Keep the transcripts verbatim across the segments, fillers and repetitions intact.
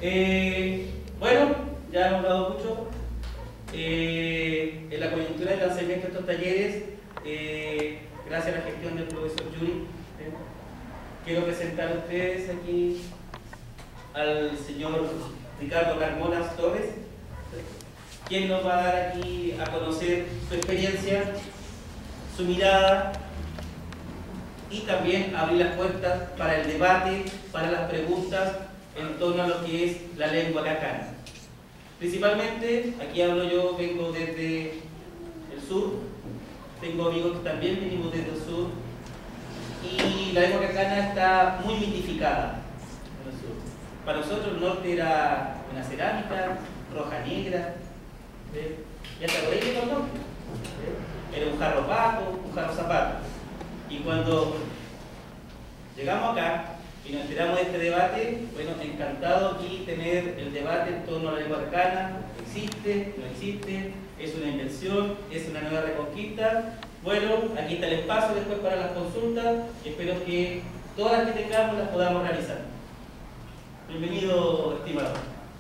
Eh, bueno, ya hemos hablado mucho. Eh, en la coyuntura del lanzamiento de estos talleres, eh, gracias a la gestión del profesor Yuri, eh, quiero presentar a ustedes aquí al señor Ricardo Carmona Torres, quien nos va a dar aquí a conocer su experiencia, su mirada y también abrir las puertas para el debate, para las preguntas en torno a lo que es la lengua cacana. Principalmente, aquí hablo yo, vengo desde el sur, tengo amigos que también venimos desde el sur, y la lengua cacana está muy mitificada en el sur. Para nosotros el norte era una cerámica, roja negra, ¿eh? Ya está por ahí que ¿no? ¿Eh? Era un jarro pato, un jarro zapato. Y cuando llegamos acá y nos enteramos de este debate, bueno, encantado aquí tener el debate en torno a la lengua cacana. ¿Existe? ¿No existe? ¿Es una invención? ¿Es una nueva reconquista? Bueno, aquí está el espacio después para las consultas y espero que todas las que tengamos las podamos realizar. Bienvenido, estimado.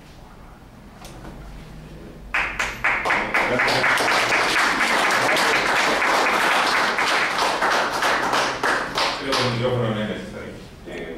Gracias. Creo que el micrófono no es necesario. Eh,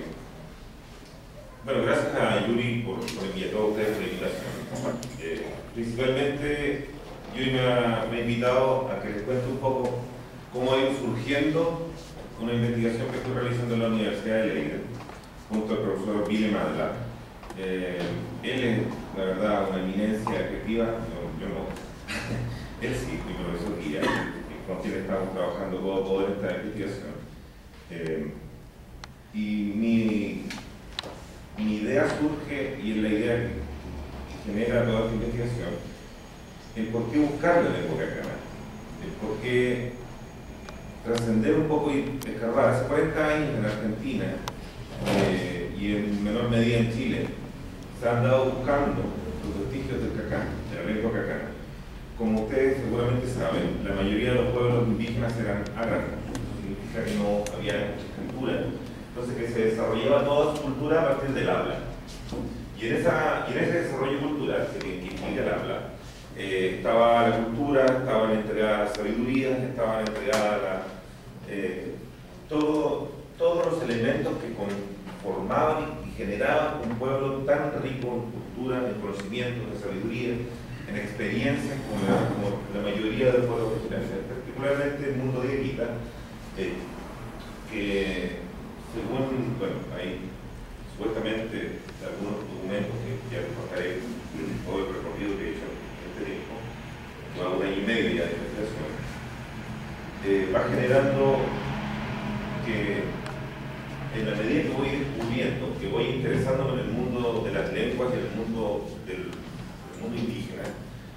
bueno, gracias a Yuri por, por enviar a todos ustedes por la invitación. Eh, principalmente, Yuri me ha, me ha invitado a que les cuente un poco cómo ha ido surgiendo una investigación que estoy realizando en la Universidad de Leiden, junto al profesor Ville Madla. Eh, él es, la verdad, una eminencia creativa. Yo, yo no. Él sí, mi profesor guía, con quien estamos trabajando codo a codo en esta investigación. Eh, y mi, mi idea surge, y es la idea que, que genera toda esta investigación, el por qué buscar la lengua cacana, el por qué trascender un poco y escarbar. Hace cuarenta años en Argentina, eh, y en menor medida en Chile, se han andado buscando los vestigios del cacán, de la lengua cacana. Como ustedes seguramente saben, la mayoría de los pueblos indígenas eran agrarios, eso significa que no había mucha escritura, entonces que se desarrollaba toda su cultura a partir del habla. Y en, esa, y en ese desarrollo cultural, que, que implica el habla, eh, estaba la cultura, estaban entregadas las sabidurías, estaban entregadas la, eh, todo, todos los elementos que conformaban y generaban un pueblo tan rico en cultura, en conocimientos, en sabiduría, en experiencias como la, como la mayoría de los pueblos originarios, particularmente el mundo de Evita, eh, que según, bueno, hay supuestamente algunos documentos que ya les contaré todo el recorrido que he hecho en este tiempo, lleva un año y medio ya de investigación, eh, va generando que en la medida que voy descubriendo, que voy interesándome en el mundo de las lenguas y en el mundo del mundo indígena,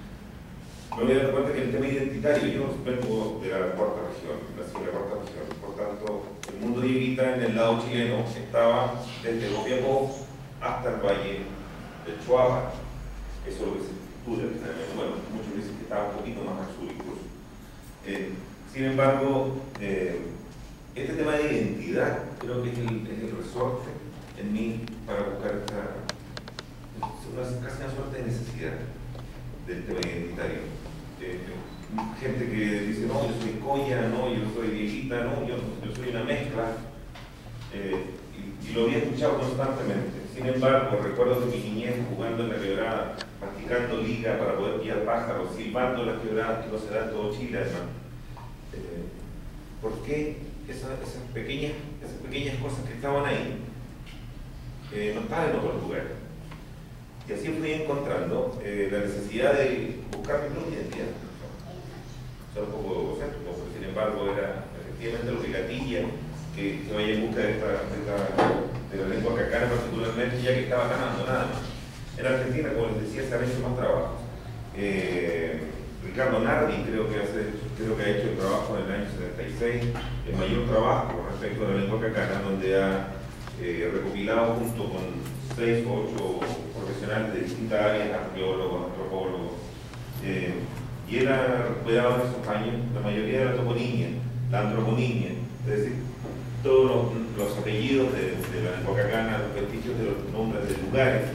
me voy a dar cuenta que el tema identitario, yo vengo de la cuarta región, nací en la cuarta región, por tanto, el mundo de Evita en el lado chileno estaba desde Copiapó hasta el valle del Choapa, eso es lo que se estudia, bueno, muchos dicen que estaba un poquito más al sur incluso. Eh, sin embargo, eh, este tema de identidad creo que es el, es el resorte en mí para buscar esta, una, casi una suerte de necesidad del tema identitario. Eh, gente que dice, no, yo soy colla, no, yo soy viejita, no, yo, yo soy una mezcla, eh, y, y lo había escuchado constantemente. Sin embargo, recuerdo de mi niñez jugando en la quebrada, practicando liga para poder guiar pájaros, silbando las quebradas que no se dan todo Chile, además. Eh, ¿Por qué esas, esas, pequeñas, esas pequeñas cosas que estaban ahí eh, no estaban en otros lugares? Y así fui encontrando eh, la necesidad de buscar mi propia identidad. Era un poco egocéntrico, porque sin embargo era efectivamente lo que gatilla que, que vaya en busca de, esta, de, esta, de la lengua cacana particularmente, ya que estaba ganando nada más. En Argentina, como les decía, se han hecho más trabajos. Eh, Ricardo Nardi creo que, hace, creo que ha hecho el trabajo en el año setenta y seis, el mayor trabajo respecto a la lengua cacana, donde ha eh, recopilado junto con seis o ocho profesionales de distintas áreas, arqueólogos, antropólogos, eh, y él ha recuperado en esos años la mayoría de la toponimia, la antroponimia, es decir, todos los, los apellidos de, de la lengua cacana, los vestigios de los nombres de lugares,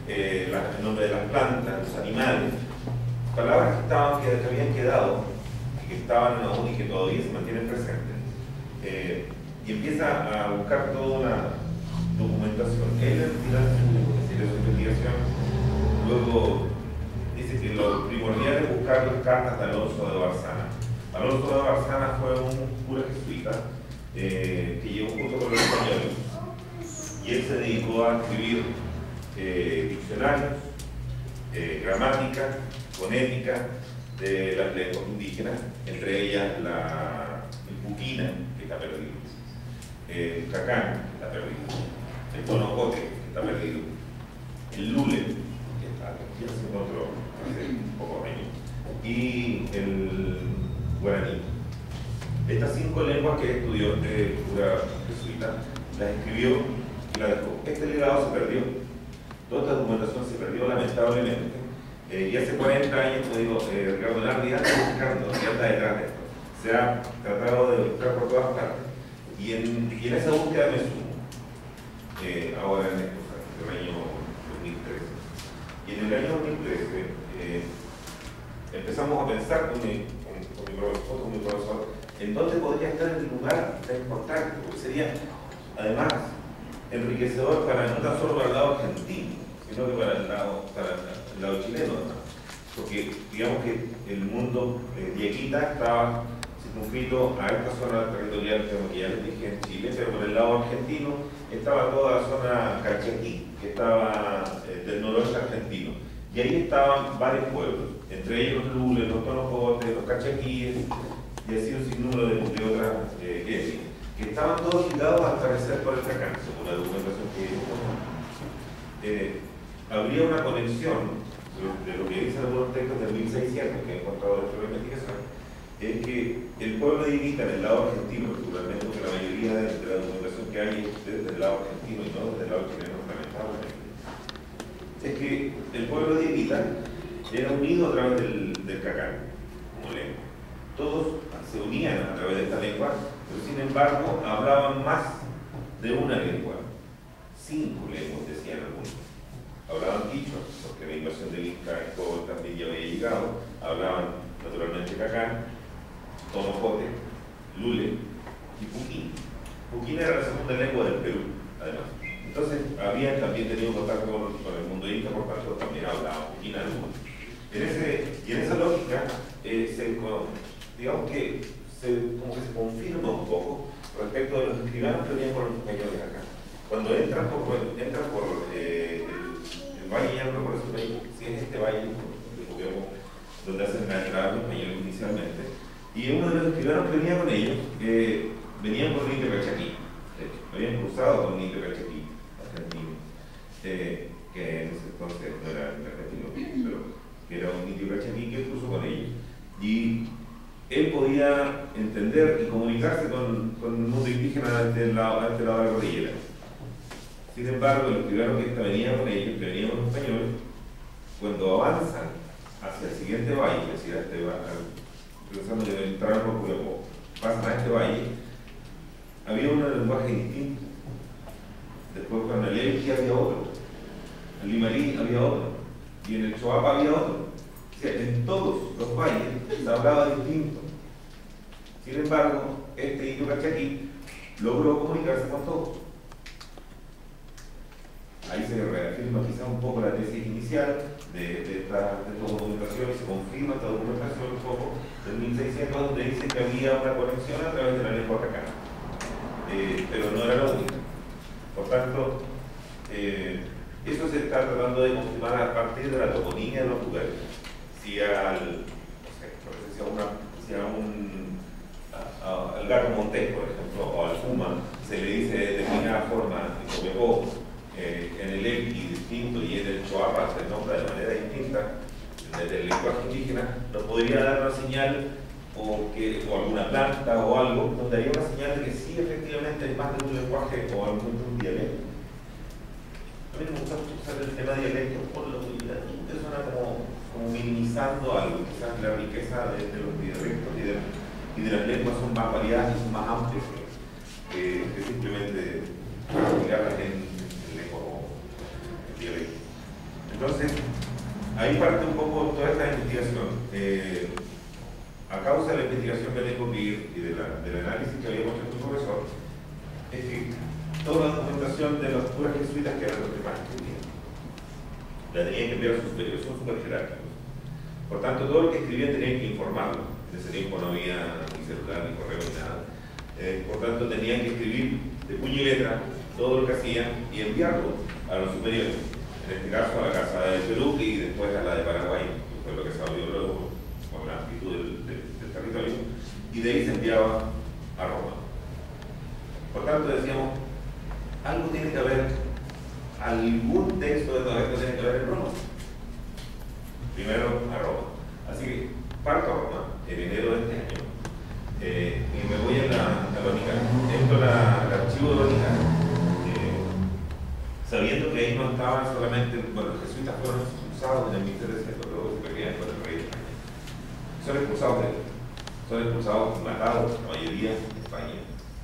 eh, la, el nombre de las plantas, los animales, palabras que, estaban, que, que habían quedado, que estaban aún y que todavía se mantienen presentes, eh, y empieza a buscar toda una documentación. Él tira su, su investigación, luego dice que lo primordial es buscar las cartas de Alonso de Barzana. Alonso de Barzana fue un cura jesuita eh, que llegó junto con los españoles, y él se dedicó a escribir eh, diccionarios, eh, gramática, fonética de las lenguas indígenas, entre ellas la puquina, que está perdido, el cacán, que está perdido, el tonocote, que está perdido, el lule, que está, ya se encontró hace pocos años, y el guaraní. Estas cinco lenguas que estudió este cura jesuita, las escribió y las dejó. Este legado se perdió, toda esta documentación se perdió lamentablemente, eh, y hace cuarenta años, como digo, eh, Ricardo Nardi anda buscando, y anda detrás de esto. Se ha tratado de buscar por todas partes, y en, y en esa búsqueda me sumo, eh, ahora en esto, en el año dos mil trece. Y en el año dos mil trece eh, empezamos a pensar con mi, con, con mi profesor, con mi profesor, en dónde podría estar el lugar de exportar, porque sería, además, enriquecedor para no tan solo para el lado argentino, sino que para el lado, para el lado chileno, además. Porque digamos que el mundo eh, diequita estaba circunscrito a esta zona territorial que ya les dije en Chile, pero por el lado argentino estaba toda la zona Calchaquí, que estaba eh, del noroeste argentino. Y ahí estaban varios pueblos, entre ellos los lules, los tonocotes, los cachaquíes, y así un sinnúmero de, de otras eh, etnias, que estaban todos ligados al parecer por el cacán, según la documentación que eh, habría una conexión de, de lo que dicen algunos textos del mil seiscientos que he encontrado dentro de la investigación, es que el pueblo de Iguita en el lado argentino, particularmente porque la mayoría de, de la documentación que hay es desde el lado argentino y no desde el lado chileno, lamentablemente, es que el pueblo de Iguita era unido a través del, del cacán como lengua. Todos se unían a través de esta lengua, pero sin embargo hablaban más de una lengua. Cinco lenguas decían algunos. Hablaban quichua, porque la invasión del Inca esto también ya había llegado. Hablaban naturalmente cacán, tonocote, lule y puquín. Puquín era la segunda lengua del Perú, además. Entonces habían también tenido contacto con, con el mundo inca, por tanto también hablaban puquín algunos. En ese, y en esa lógica, eh, se, digamos que se, como que se confirma un poco respecto de los escribanos que venían por los españoles acá. Cuando entran por, entran por eh, el, el valle, ya no recuerdo si es este valle, donde hacen la entrada los españoles inicialmente, y uno de los escribanos que venía con ellos, eh, venían por el Indio Calchaquí, habían cruzado con el Indio Calchaquí, argentino, eh, que en ese entonces no era argentino, pero que era un Indio Calchaquí que cruzó con ellos. Y él podía entender y comunicarse con, con el mundo indígena de este lado, de este lado de la cordillera. Sin embargo, los escribanos que venían con ellos, que venían con los españoles, cuando avanzan hacia el siguiente valle, hacia este valle, pensando que entraron por Culepo, pasan a este valle, había un lenguaje distinto. Después con el Elqui había otro, en Limarí había otro, y en el Choapa había otro. O sea, en todos los valles se hablaba distinto. Sin embargo, este Indio Calchaquí logró comunicarse con todos. Ahí se reafirma quizá un poco la tesis inicial de, de, esta, de esta documentación, y se confirma esta documentación un poco del mil seiscientos, donde dice que había una conexión a través de la lengua cacana. Eh, pero no era la única. Por tanto, eh, eso se está tratando de confirmar a partir de la toponimia de los lugares. Si al, no sé, si a, una, si a un a, a, al gato montés, por ejemplo, o al puma, se le dice de determinada forma en Copiapó, eh, en el Elqui distinto y en el Choapa se nombra de manera distinta, desde el lenguaje indígena, nos podría dar una señal o, que, o alguna planta o algo, nos daría una señal de que sí, efectivamente hay más de un lenguaje o algún de un dialecto. A mí me gusta usar el tema dialecto por lo que suena como, como minimizando algo, quizás la riqueza de, de los dialectos y de, y de las lenguas son más variadas y son más amplias que, que simplemente explicarlas en, en lengua o en dialecto. Entonces, ahí parte un poco toda esta investigación. Eh, a causa de la investigación que tengo que ir y de la, del análisis que había hecho tu profesor, es que toda la documentación de los curas jesuitas que eran los que más escribían, la tenían que enviar a sus superiores, son súper jerárquicos. Por tanto, todo lo que escribían tenían que informarlo. En ese tiempo no había ni celular, ni correo, ni nada. Eh, por tanto, tenían que escribir de puño y letra todo lo que hacían y enviarlo a los superiores. En este caso a la Casa de Perú y después a la de Paraguay, que fue lo que se abrió luego con la amplitud del, del, del territorio, y de ahí se enviaba a Roma. Por tanto, decíamos, algo tiene que haber, algún texto de todo esto tiene que haber en Roma. Primero a Roma. Así que parto a Roma en enero de este año eh, y me voy a la, a la Vaticano. Esto la, el archivo de Vaticano, eh, sabiendo que ahí no estaban solamente, bueno, los jesuitas fueron expulsados en el Ministerio de Ciencias, luego se pelean con el rey de España. Son expulsados de son expulsados, matados, la mayoría en España.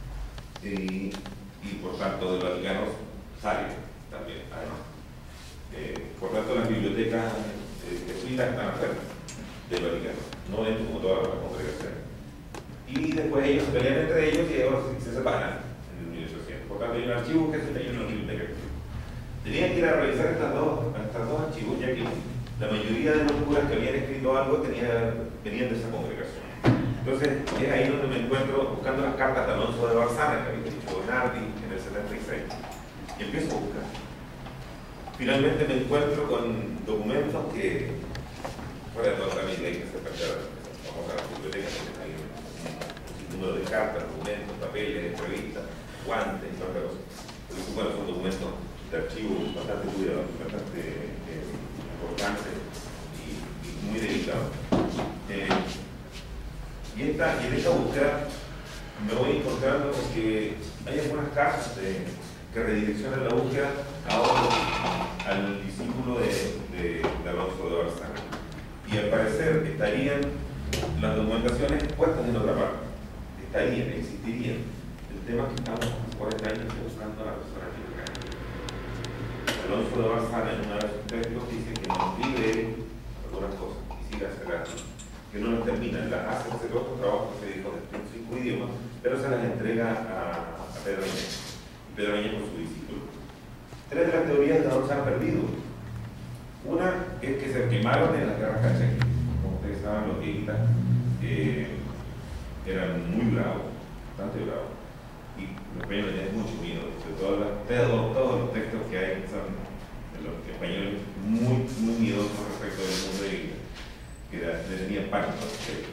Y, y por tanto, de los Vaticanos salen también, además. Eh, por tanto, las bibliotecas eh, jesuitas están afuera del Vaticano, no dentro como toda la congregación. Y después ellos se pelean entre ellos y ellos se separan en el mil ochocientos. Por tanto, hay un archivo jesuita y una biblioteca. Tenían que ir a revisar estas dos, estas dos archivos, ya que la mayoría de los curas que habían escrito algo tenían, venían de esa congregación. Entonces, es ahí donde me encuentro buscando las cartas de Alonso de Barzana, que había dicho Nardi en el setenta y seis. Y empiezo a buscar. Finalmente me encuentro con documentos que, fuera de toda la ley que se perdió, vamos a la biblioteca, que hay un número de cartas, documentos, papeles, entrevistas, guantes y todas las cosas. Porque, bueno, son documentos de archivo bastante cuidados, bastante eh, importantes y, y muy delicados. Eh, y, esta, y en esta búsqueda me voy encontrando con que hay algunas cartas de, que redireccionan la búsqueda a otro, al discípulo de, de, de Alonso de Barzana. Y al parecer estarían las documentaciones puestas en otra parte. Estarían, existirían. El tema es que estamos hace cuarenta años buscando a la persona que Alonso de Barzana en uno de sus textos dice que nos vive algunas cosas y sigue acelerando, que no nos terminan, las hace hacer otros trabajos que dijo en cinco idiomas, pero se las entrega a, a Pedro Añez, y Pedro Añez por su discípulo. Tres de las teorías de Alonso se han perdido. Una es que se quemaron en las guerras cachaquíes. Como ustedes saben, los dieguitas eh, eran muy bravos, bastante bravos. Y los españoles tienen mucho miedo, sobre todo las, todos, todos los textos que hay son de los españoles muy, muy miedosos respecto del mundo de Guía, que le tenían pánico.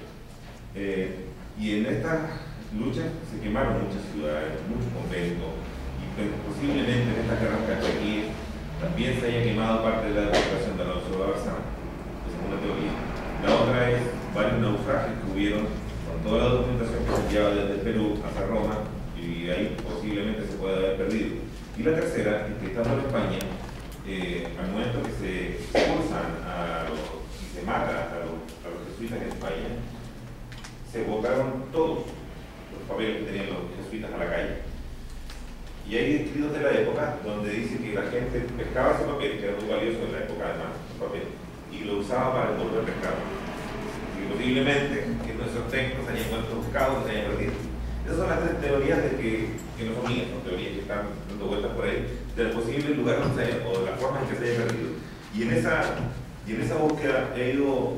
Eh, y en estas luchas se quemaron muchas ciudades, muchos conventos, y posiblemente en estas guerras cachaquíes también se haya quemado parte de la documentación de Alonso de Barzana. Esa es una teoría. La otra es varios naufragios que hubieron con toda la documentación que se enviaba desde Perú hacia Roma, y ahí posiblemente se puede haber perdido. Y la tercera es que estando en España, eh, al momento que se expulsan a los, y se mata a los, a los jesuitas en España, se botaron todos los papeles que tenían los jesuitas a la calle. Y hay escritos de la época donde dice que la gente pescaba ese papel, que era muy valioso en la época además, el papel, y lo usaba para envolver pescado. Y posiblemente que nuestros textos se hayan encontrado buscados, se hayan perdido. Esas son las tres teorías de que, que no son mías, son teorías que están dando vueltas por ahí, del posible lugar donde se haya, o de la forma en que se haya perdido. Y en esa, y en esa búsqueda he ido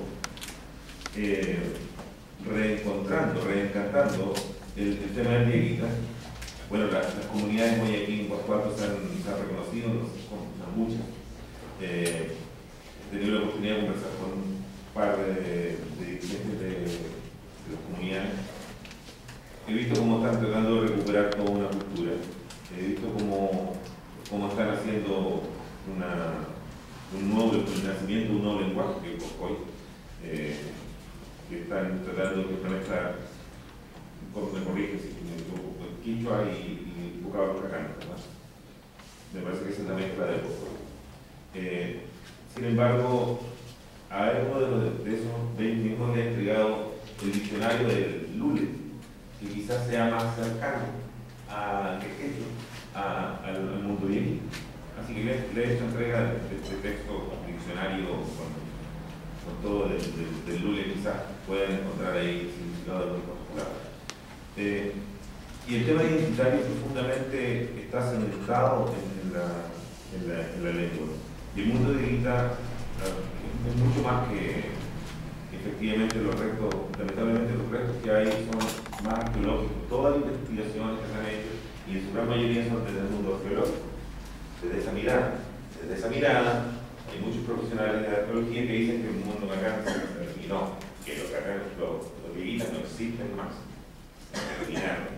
eh, reencontrando, reencantando el, el tema del dieguita. Bueno, las, las comunidades de Guayaquil en Guascuato se han, se han reconocido, son, son muchas. Eh, he tenido la oportunidad de conversar con un par de, de dirigentes de, de las comunidades. He visto cómo están tratando de recuperar toda una cultura. He visto cómo, cómo están haciendo una, un nuevo, el nacimiento de un nuevo lenguaje, que es el Cocoy, eh, que están tratando de conectar, me corrige si me equivoco, Quichua y, y Bucabarcacán, ¿verdad? Me parece que esa es la mezcla de Cocoy. Eh, sin embargo, a uno de, los, de esos veinte mismos le ha entregado el diccionario del Lule, que quizás sea más cercano a, a, a, al, al mundo bien. Así Así que le, le he hecho entrega de este texto, diccionario con, con todo del, del, del Lule, quizás puedan encontrar ahí el significado de los postulados. Eh, y el tema identitario profundamente está cementado en, en, la, en, la, en la lengua. Y el mundo de Guita es mucho más que efectivamente los restos, lamentablemente los restos que hay son más arqueológicos. Todas las investigaciones que se han hecho, y en su gran mayoría son desde el mundo arqueológico, desde esa mirada. Desde esa mirada, hay muchos profesionales de la arqueología que dicen que el mundo bacán se terminó, que los bacanes, los, los viejitas no existen más, se terminaron.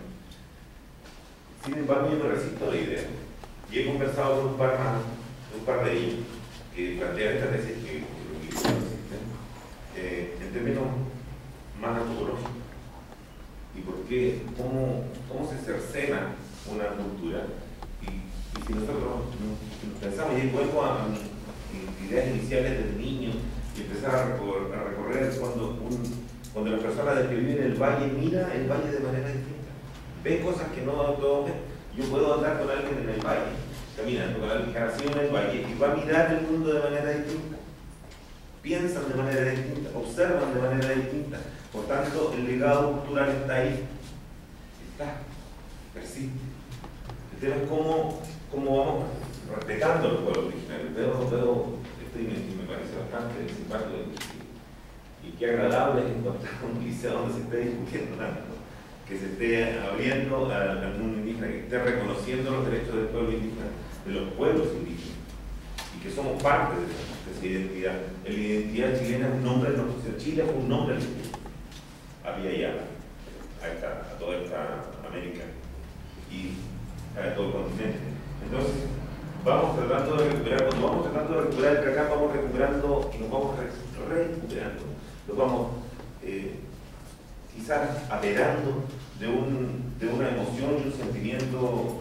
Sin embargo, yo me resisto a la idea. Y he conversado con un par más, un par de ellos, que plantean esta tesis que los viejitas no existen, eh, en términos más antropológicos. ¿Y por qué? ¿Cómo, cómo se cercena una cultura? Y, y si nosotros si nos pensamos, y vuelvo a, a mis ideas iniciales del niño, y empezar a recorrer, a recorrer cuando, un, cuando la persona que vive en el valle mira el valle de manera distinta, ve cosas que no todos ven. Yo puedo andar con alguien en el valle, caminando con alguien que ha nacido en el valle, y va a mirar el mundo de manera distinta. Piensan de manera distinta, observan de manera distinta. Por tanto, el legado cultural está ahí, está, persiste. El tema es cómo, cómo vamos respetando a los pueblos originarios. Veo, veo esto y me, y me parece bastante simpático y, y qué agradable es encontrar un liceo donde se esté discutiendo tanto, ¿no? Que se esté abriendo al, al mundo indígena, que esté reconociendo los derechos del pueblo indígena, de los pueblos indígenas, y que somos parte de esa, de esa identidad. La identidad chilena es un nombre de nuestro Chile, fue un nombre de había ya a, esta, a toda esta América y a todo el continente. Entonces, vamos tratando de recuperar, cuando vamos tratando de recuperar el Cacán, vamos recuperando y nos vamos re recuperando, nos vamos eh, quizás aperando de, un, de una emoción y un sentimiento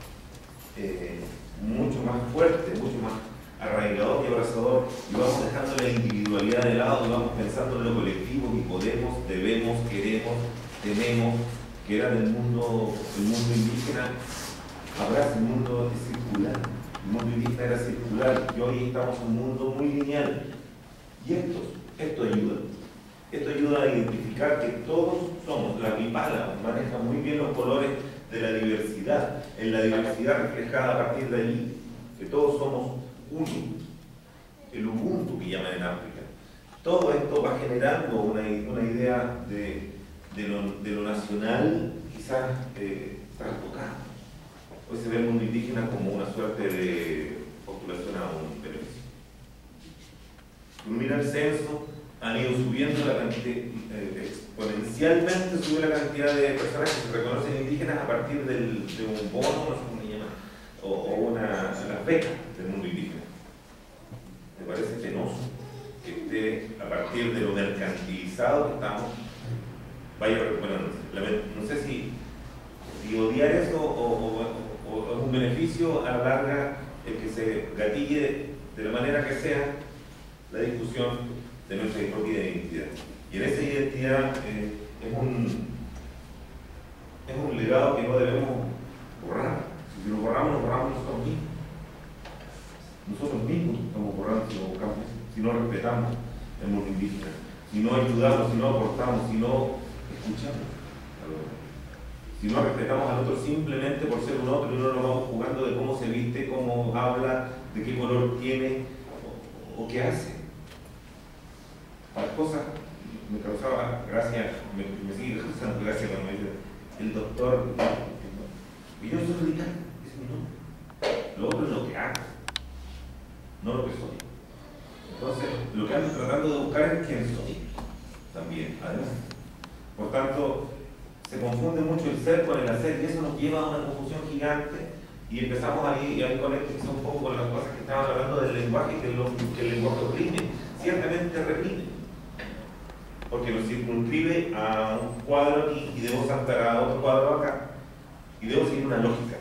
eh, mucho más fuerte, mucho más arraigador y abrazador, y vamos dejando la individualidad de lado y vamos pensando en lo colectivo y podemos, debemos, queremos, tenemos, que era del mundo, el mundo indígena. Ahora el mundo es circular, el mundo indígena era circular y hoy estamos en un mundo muy lineal. Y esto, esto ayuda, esto ayuda a identificar que todos somos, la Wipala maneja muy bien los colores de la diversidad, en la diversidad reflejada a partir de allí, que todos somos uno, el Ubuntu que llaman en África. Todo esto va generando una, una idea de, de, lo, de lo nacional, quizás eh, trastocado. Hoy se ve el mundo indígena como una suerte de postulación a un beneficio. Uno mira el censo, han ido subiendo la cantidad, eh, exponencialmente sube la cantidad de personas que se reconocen indígenas a partir del, de un bono, no sé cómo se llama, o, o una, las becas del mundo indígena. Me parece penoso que esté a partir de lo mercantilizado que estamos, vaya recuperándose. No sé si, si odiar eso o, o, o es un beneficio a la larga el que se gatille de la manera que sea la discusión de nuestra propia identidad. Y en esa identidad eh, es, un, es un legado que no debemos borrar. Si lo borramos, nos borramos nosotros mismos. Nosotros mismos estamos borrando si no buscamos, si no respetamos el mundo indígena, si no ayudamos, si no aportamos, si no escuchamos al otro, si no respetamos al otro simplemente por ser un otro y no nos vamos jugando de cómo se viste, cómo habla, de qué color tiene o, o qué hace. Las cosas me causaba gracia, me, me sigue causando gracia cuando me dice el doctor, y yo soy radical, dice no, lo otro es lo que hago, no lo que soy. Entonces, lo que ando tratando de buscar es quién soy, también, además. Por tanto, se confunde mucho el ser con el hacer, y eso nos lleva a una confusión gigante, y empezamos ahí, y ahí conecta un poco con las cosas que estaban hablando del lenguaje, que, lo, que el lenguaje oprime, ciertamente reprime, porque nos circunscribe a un cuadro aquí, y debo saltar a otro cuadro acá, y debo seguir una lógica.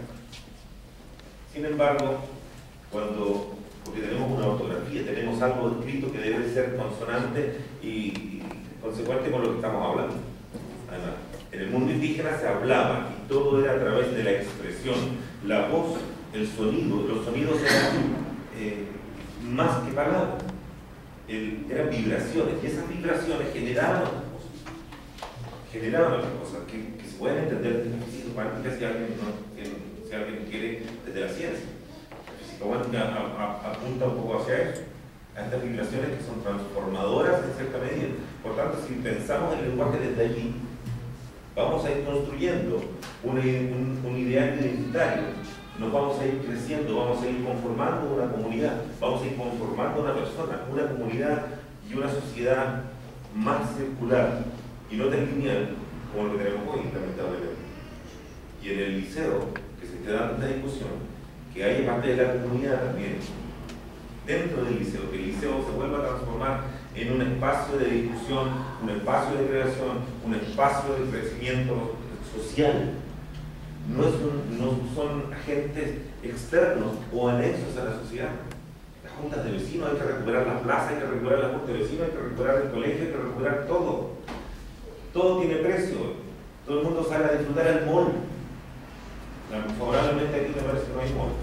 Sin embargo, cuando, porque tenemos una ortografía, tenemos algo escrito que debe ser consonante y, y consecuente con lo que estamos hablando. Además, en el mundo indígena se hablaba y todo era a través de la expresión. La voz el sonido, los sonidos eran eh, más que palabras, el, eran vibraciones, y esas vibraciones generaban otras cosas, generaban otras cosas que, que se pueden entender desde la física cuántica si alguien, no, que, si alguien quiere desde la ciencia. La física cuántica a, a, apunta un poco hacia eso, a estas vibraciones que son transformadoras en cierta medida. Por tanto, si pensamos el lenguaje desde allí, vamos a ir construyendo un, un, un ideal identitario, nos vamos a ir creciendo, vamos a ir conformando una comunidad, vamos a ir conformando una persona, una comunidad y una sociedad más circular y no tan lineal como lo que tenemos hoy, lamentablemente. Y en el liceo, que se esté dando esta discusión, que haya parte de la comunidad también, dentro del liceo, que el liceo se vuelva a transformar en un espacio de discusión, un espacio de creación, un espacio de crecimiento social. No, es un, no son agentes externos o anexos a la sociedad. Las juntas de vecinos, hay que recuperar la plaza, hay que recuperar la junta de vecinos, hay que recuperar el colegio, hay que recuperar todo. Todo tiene precio. Todo el mundo sale a disfrutar al mall. Favorablemente aquí me parece que no hay mall.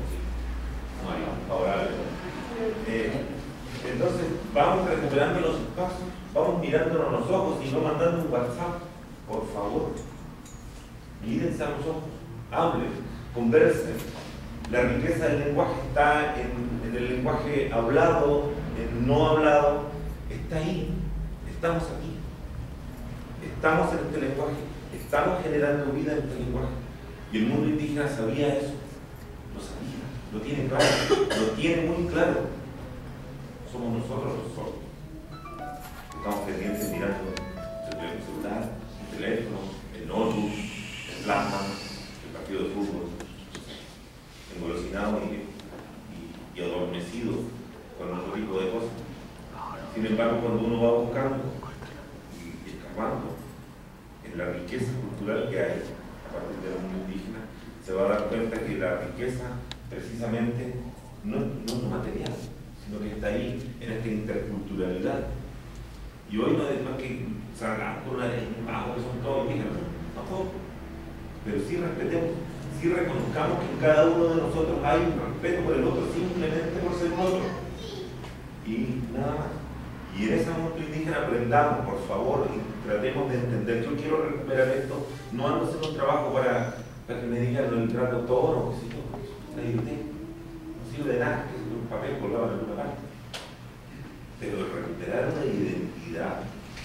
No hay favorablemente. Eh, entonces vamos recuperando los espacios, vamos mirándonos a los ojos y no mandando un WhatsApp. Por favor, mírense a los ojos, hablen, conversen. La riqueza del lenguaje está en, en el lenguaje hablado, en no hablado, está ahí, estamos aquí, estamos en este lenguaje, estamos generando vida en este lenguaje. Y el mundo indígena sabía eso, lo sabía, lo tiene claro, lo tiene muy claro. Somos nosotros los sordos. Estamos pendientes mirando el celular, el teléfono, el notebook, el plasma, el partido de fútbol, engolosinado y, y, y adormecido con otro tipo de cosas. Sin embargo, cuando uno va buscando y, y escarbando en la riqueza cultural que hay a partir del mundo indígena, se va a dar cuenta que la riqueza precisamente no, no es material, sino que está ahí en esta interculturalidad. Y hoy no es más que salgamos por una ley bajo que son todos indígenas, no todos, pero sí respetemos, sí reconozcamos que en cada uno de nosotros hay un respeto por el otro simplemente por ser otro. Y nada más. Y en ese momento indígena aprendamos, por favor, y tratemos de entender. Yo quiero recuperar esto, no ando haciendo un trabajo para, para que me digan el trato toro, que si yo, la diré, no sirve de nada, que es un papel colgado en alguna parte. Pero recuperar una identidad,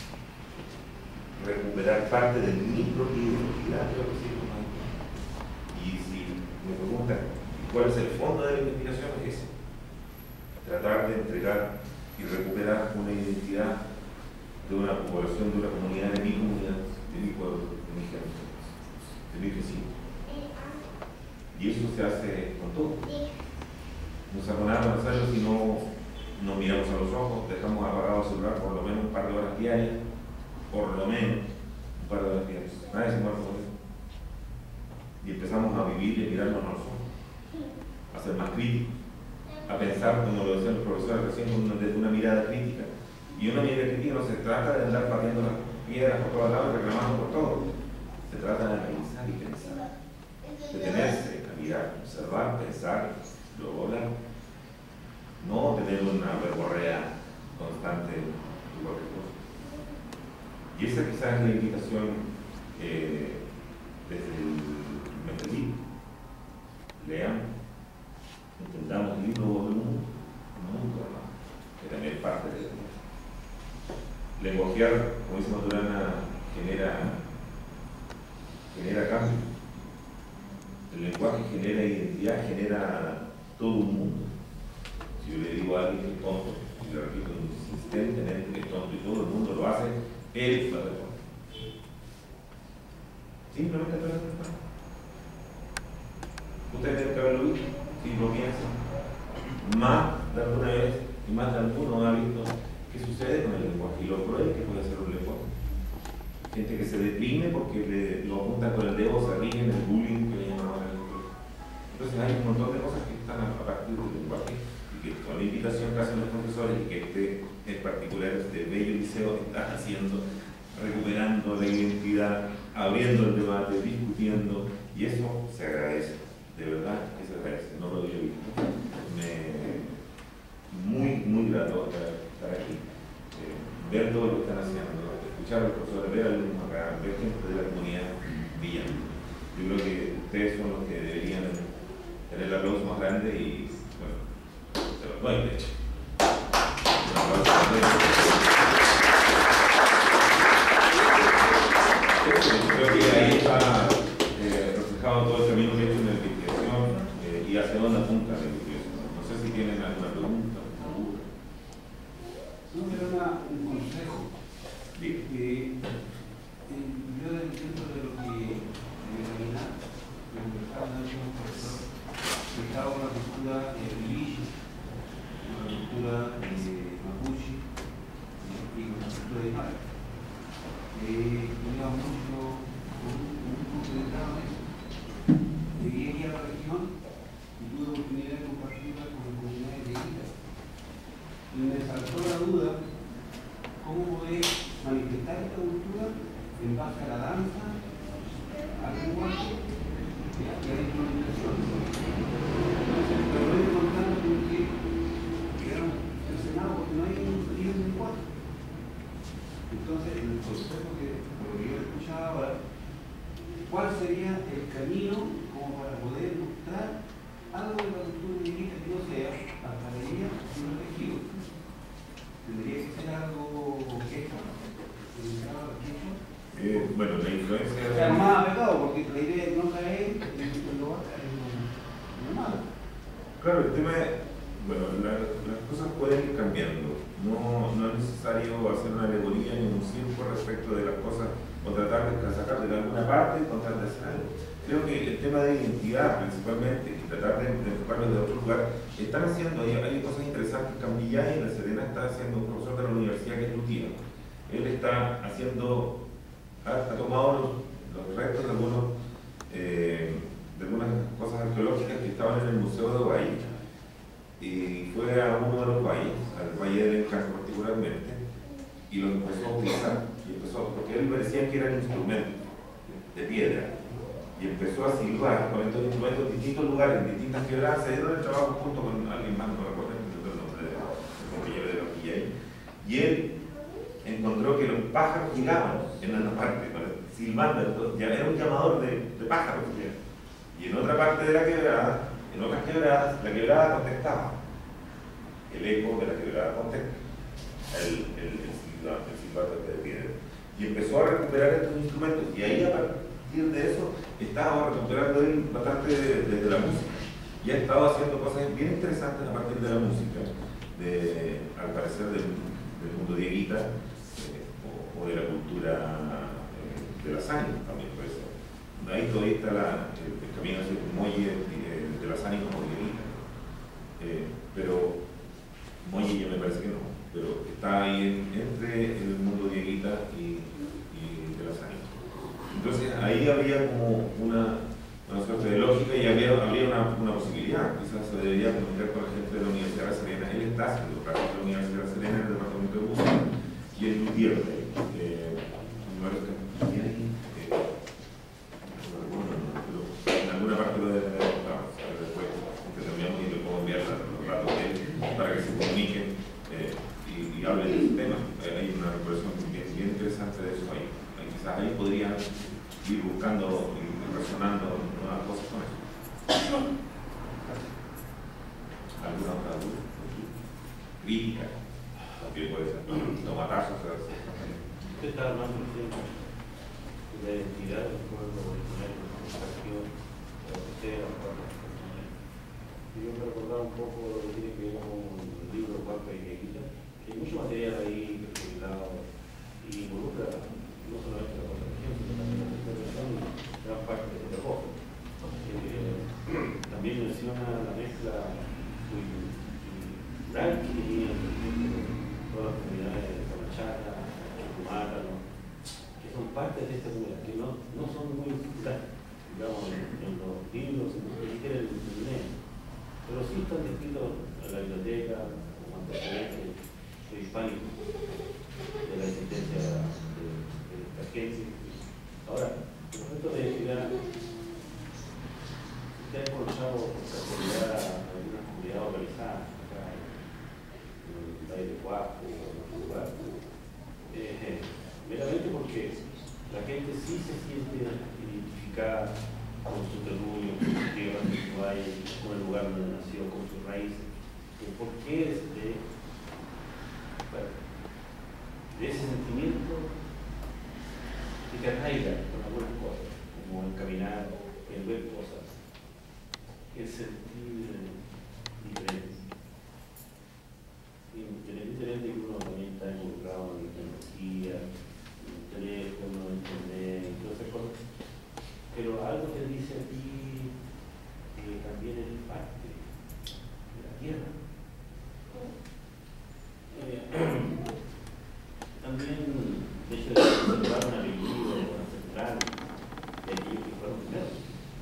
recuperar parte de mi propia identidad, creo que sí, ¿no? Y si me preguntan cuál es el fondo de la investigación, es ese. Tratar de entregar y recuperar una identidad de una población, de una comunidad, de mi comunidad, de mi pueblo, de mi gente, de mi vecino. Y eso se hace con todo. No se hace nada necesario si no nos miramos a los ojos, dejamos apagado el celular por lo menos un par de horas diarias, por lo menos un par de horas diarias. Nadie se muere por eso. Y empezamos a vivir y a mirarnos a los ojos, a ser más críticos, a pensar, como lo decían los profesores recién, desde una mirada crítica. Y una mirada crítica no se trata de andar pateando las piedras por todos lados, reclamando por todo. Se trata de analizar y pensar, detenerse, a mirar, observar, pensar, luego hablar. No tener una verborrea constante de cualquier cosa. Y esa quizás es la invitación eh, desde el mes del libro. Leamos, entendamos el libro del mundo, el mundo, ¿no? Que también es parte de eso. Lenguajear, como dice Maturana, genera, genera cambio. El lenguaje genera identidad, genera todo un mundo. Si yo le digo a alguien que es tonto, y le repito insistentemente que es tonto y todo el mundo lo hace, él lo hace. Simplemente lo hace. Ustedes tienen que haberlo visto, si lo piensan. Más de alguna vez y más de alguno ha visto qué sucede con el lenguaje y lo cruel que puede ser un lenguaje. Gente que se deprime porque le, lo apuntan con el dedo, se ríen, el bullying que le llaman ahora el lenguaje. Entonces hay un montón de cosas que están a partir del lenguaje. Que con la invitación que hacen los profesores y que este en particular este bello liceo está haciendo, recuperando la identidad, abriendo el debate, discutiendo, y eso se agradece. de verdad que se agradece, no lo había visto. Me, muy, muy grato estar aquí, eh, ver todo lo que están haciendo, escuchar a los profesores, ver alumnos acá, ver gente de la comunidad brillante. Yo creo que ustedes son los que deberían tener el aplauso más grande y, bueno, se los doy, de hecho. Un aplauso creo que ahí está eh, reflejado todo el camino que he hecho en la investigación eh, y hacia dónde apunta la investigación. No sé si tienen alguna pregunta. No, era una, un consejo. Sí. Eh, eh, yo entiendo de lo que me imaginaba, lo que estaba dando un profesor, que estaba una cultura eh, villilla, una cultura eh, mapuche y una cultura de mar. Eh, iba mucho con un, un grupo de trabajo en eso. Llegué aquí a la región y tuve la oportunidad de compartirla con la comunidad de Yeguita. Y me saltó la duda cómo poder manifestar esta cultura en base a la danza, al lenguaje y a la instrumentación. Entonces, pero lo voy contando porque quedaron impresionados porque no hay un libro de lenguaje. Entonces, el consejo que, por lo que yo escuchaba ahora, ¿cuál sería el camino como para poder mostrar algo de la cultura indígena que no sea alfarería sino tejido? ¿Tendría que ser algo queja? Eh, bueno, la influencia... O sea, no más apegado, porque la idea es no caer en lo normal. Claro, el tema es, bueno, la, las cosas pueden ir cambiando. No, no es necesario hacer una alegoría ni un circo respecto de las cosas o tratar de sacar de alguna parte y tratar de hacer algo. Creo que el tema de identidad principalmente y tratar de, de enfocarlo de otro lugar, están haciendo, hay, hay cosas interesantes. Cambillay en La Serena está haciendo, un profesor de la universidad que es Lutía, él está haciendo, ha, ha tomado los, los restos de, algunos, eh, de algunas cosas arqueológicas que estaban en el Museo de Ovalle y fue a uno de los valles, al Valle del Encanto particularmente, y lo empezó a utilizar, y empezó, porque él me decía que eran instrumentos de piedra, y empezó a silbar con estos instrumentos en distintos lugares, en distintas quebradas. Se dieron el trabajo junto con alguien más, no recuerdo el nombre del compañero de los Quillay, y él encontró que los pájaros gilaban en una parte, silbando, ya era un llamador de, de pájaros, y en otra parte de la quebrada, en otras quebradas, la quebrada contestaba, el eco de la quebrada contesta, el, el, el, silbato, el silbato de piedra, y empezó a recuperar estos instrumentos, y ahí a partir de eso estaba recuperando él bastante desde de, de la música, y ha estado haciendo cosas bien interesantes a partir de la música, de, al parecer del, del mundo dieguita, eh, o, o de la cultura eh, de la sangre también, por eso. Ahí todavía está la, el, el camino hacia el muelle eh, de la sangre como dieguita, eh, pero muelle ya me parece que no, pero está ahí en, entre el mundo dieguita y, y de la sangre. Entonces ahí había como una, una suerte de lógica y había, había una, una posibilidad. Quizás se debería comunicar con la gente de la Universidad de La Serena. Él está haciendo prácticas de la Universidad de La Serena en el departamento de música y en Lutier, eh, eh, no recuerdo, pero en alguna parte lo debe haber contado. Después intercambiamos y le puedo enviar los datos de él para que se comuniquen eh, y, y hablen de este tema. Eh, hay una recuperación bien, bien interesante de eso ahí. Quizás ahí podrían ir buscando y resonando nuevas cosas con eso. ¿Alguna otra duda? Crítica, también puede ser. Tomatazos. Usted está hablando de la identidad del pueblo originario, la comunicación, la tercera, la cuarta. Y yo me recordaba un poco lo que tiene que ver con el libro Cuarta y Yeguita, que hay mucho material ahí recopilado y involucra no solamente la conservación, sino también la conservación y gran parte del trabajo. Eh, también menciona la mezcla cultural que tenía todas las comunidades de Camachara, Chumata, ¿no? Que son parte de esta comunidad, que no, no son muy culturales, digamos, en, en los libros, ni siquiera en el internet, pero sí están descritos en la biblioteca como antecedentes hispánicos de la existencia de Ahora, el concepto de identidad, ustedes por Guapo, lugar, eh, meramente porque la gente sí se siente identificada con su terruño, con su tierra, con su valle, con el lugar donde nació, con sus raíces. ¿Por qué es de, bueno, de ese sentimiento que te arraiga con algunas cosas, como el caminar, el ver cosas, el sentir diferentes? Independientemente de que uno también está involucrado en la tecnología, en el teléfono, en internet, en todas esas cosas, pero algo te dice a ti que también eres parte de la tierra. Eh, también el hecho de observar un apellido ancestral de aquellos que fueron primeros,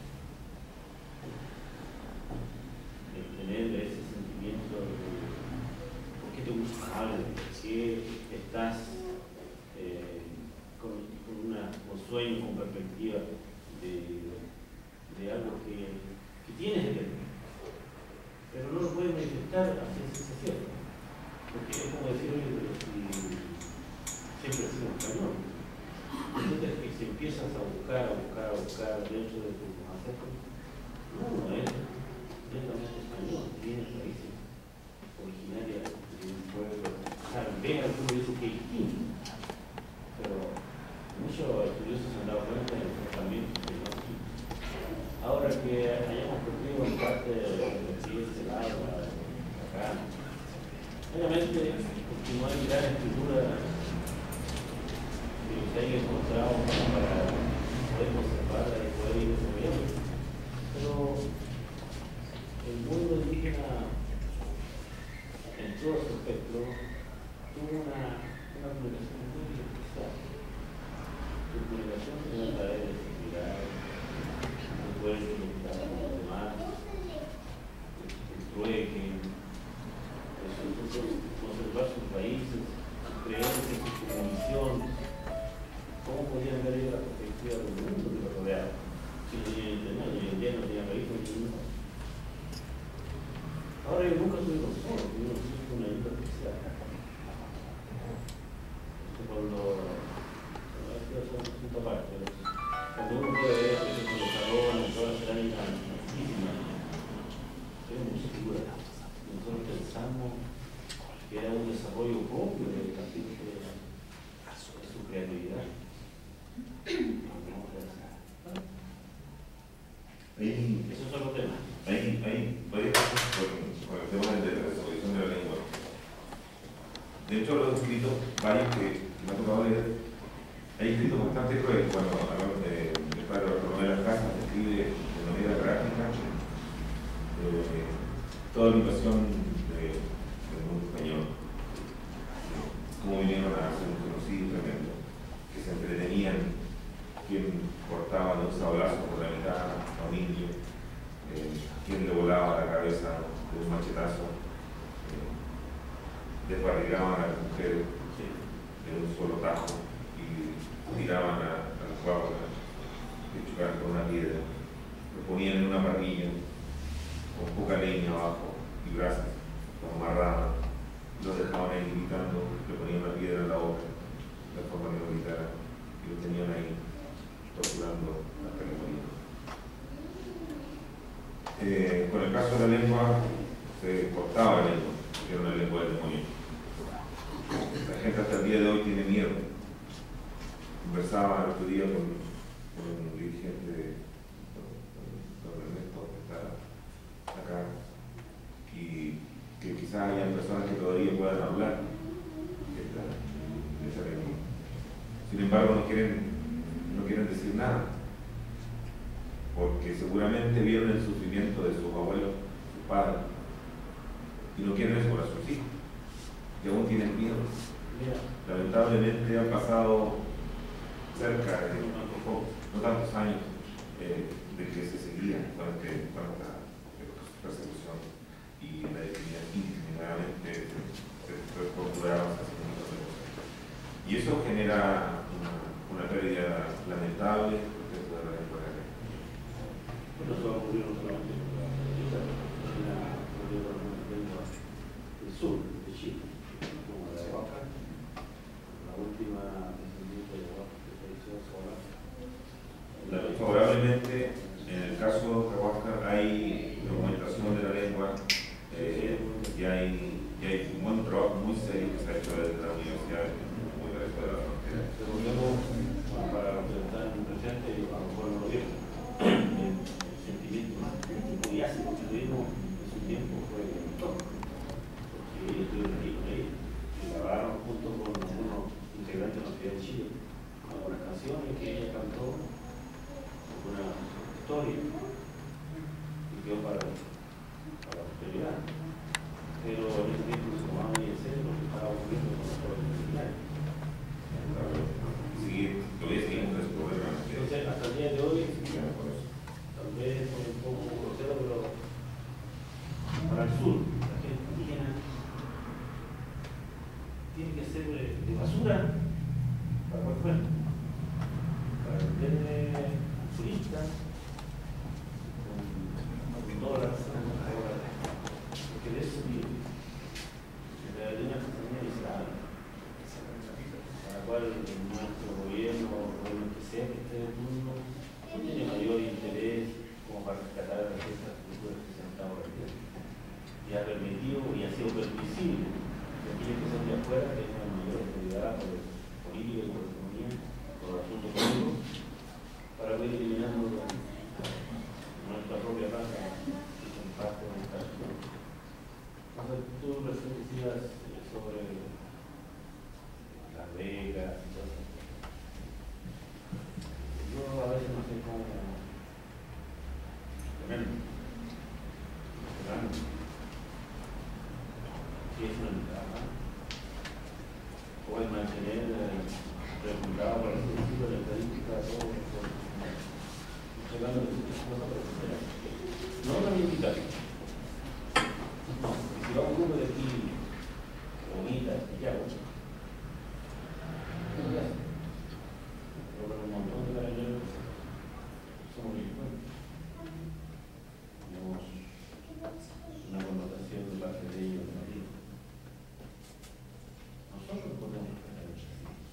de tener ese sentimiento de por qué te gusta algo, por qué estás eh, con, con una, con sueños, con perspectiva de, de algo que, que tienes dentro, pero no lo puedes manifestar hacia sensación, porque es como decir, oye, pero si siempre ha sido un cañón. Entonces, que si empiezas a buscar, a buscar, a buscar dentro de tus ancestros, no, no es netamente español, tiene raíces originarias de un pueblo. Claro, ven algunos dicen que es distinto, pero muchos estudiosos se han dado cuenta del comportamiento de los aquí. Ahora que hayamos perdido en parte de lo que es el agua, acá, obviamente, porque no hay gran escritura que se haya encontrado para poder conservarla y poder ir desarrollando. Pero el mundo indígena, en todo su espectro, tuvo una, una comunicación muy especial. Su comunicación tenía a través de seguridad, no puede conectar con los demás, el trueque, conservar sus raíces, sus creencias, su convicción. ¿Cómo podían ver ellos la perspectiva del mundo que los rodeaba? Si no tenían internet, ni hoy en día no tenían raíces, ni nada. Ahora ellos nunca tuvieron solo, tuvieron una ayuda especial. Cuando, esto es un punto aparte, cuando uno puede ver, por ejemplo, los salones, toda la cerámica antiquísima, es muy segura. Nosotros pensamos que era un desarrollo propio de la gente, de su creatividad. Ahí, Esos son los temas. ahí, ahí, varias cosas con, con el tema de la desaparición de la lengua. De hecho, los escritos, varios que me ha tocado leer, hay escritos bastante crueles. Cuando hablamos de, de Padre Bartolomé de las Casas, escribe de manera gráfica eh, toda la invasión de, del mundo español, cómo vinieron a hacer un genocidio tremendo, que se entretenían, quién cortaba de un sablazo por la mitad a un indio, eh, quién le volaba la cabeza de un machetazo, eh, desbarrigaban a las mujeres de un solo tajo y tiraban a, a las guaguas que chocaban con una piedra, lo ponían en una parrilla con poca leña abajo y brasas, lo amarraban, lo dejaban ahí gritando, le ponían una piedra en la boca, de forma que lo gritaran, y lo tenían ahí torturando hasta que morían. Eh, con el caso de la lengua, se cortaba la lengua, porque era una lengua del demonio. La gente hasta el día de hoy tiene miedo. Conversaba el otro día con, con un dirigente de don Ernesto, que está acá, y que quizás hayan personas que todavía puedan hablar de esa lengua. Sin embargo, no quieren, no quieren decir nada, porque seguramente vieron el sufrimiento de sus abuelos, sus padres, y no quieren eso para sus hijos, y aún tienen miedo. Lamentablemente han pasado cerca de no tantos años eh, de que se seguía con, este, con esta persecución y la indiscriminadamente se, se torturaban asesinados. Y eso genera una, una pérdida lamentable respecto de la lengua de la ley. Bueno, eso va a ocurrir no solamente con la lengua del sur de Chile, como muy serio que se ha hecho desde la universidad muy de la frontera. Recordemos, para representar el presente, a lo mejor no lo vieron, el sentimiento más crítico y ácido que tuvimos en su tiempo fue el toque. Porque ellos estuvieron ahí con ellos, y grabaron junto con algunos integrantes de la Universidad de Chile, algunas canciones que ella cantó, una historia, y quedó para, para la posteridad. Pero en ese tiempo se tomaba muy en serio lo que estaba ocurriendo con los jóvenes militares. Sí, todavía seguimos después. Entonces, hasta el día de hoy, tal vez fue un poco grosero, pero para el sur, la gente indígena tiene que ser de basura para cualquier para vender turistas con dólares, porque de eso vive. La de una compañía aislada, para la cual nuestro gobierno, o el gobierno que sea que esté de turno, no tiene mayor interés como para rescatar a las infraestructuras que se han estado realizando. Y ha permitido y ha sido permisible que aquellos que son de afuera tengan mayor autoridad por política y por economía, por los asuntos públicos, para poder eliminando nuestra propia raza y comparte con esta región. Entonces, tú recién decías sobre las becas y todo eso. Yo a veces no sé cómo tremendo, grande, si es una ventaja, o es mantener preguntado por el principio de la estadística, todo esto, llegando a decir cosas para que no la militar. No, y si va un grupo de aquí, bonita, ya, bueno. Pero para un montón de carabineros somos delincuentes. Tenemos una connotación de parte de ellos negativa. Nosotros podemos respetar eso.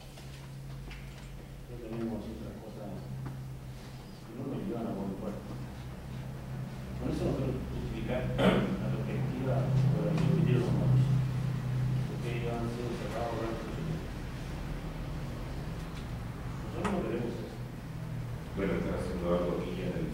Pero tenemos otras cosas que no nos llevan a buen puerto. Con eso no quiero justificar la perspectiva de la que pidieron los monos, porque ellos han sido cerrados durante mucho tiempo. Nosotros no queremos eso. Bueno, están haciendo algo aquí en el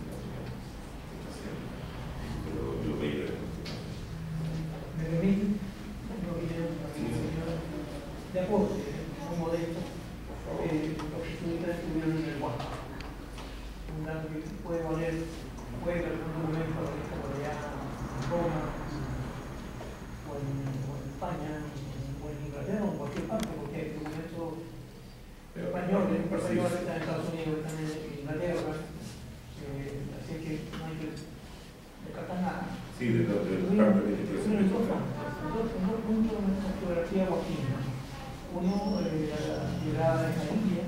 pero yo veía Me permiten, una opinión de aporte, muy modesto, eh, los jesuitas estuvieron en el Huasco. Un dato que puede valer, puede que algún momento aparezca por allá en Roma, o en, o en España, o en Inglaterra, o en cualquier parte, porque hay documentos españoles, españoles que están en Estados Unidos, están en Inglaterra, eh, así que no hay que descartar nada. sí, de los de Tuvieron dos puntos en nuestra geografía huaquina. Uno, eh, la llegada de Jarillas,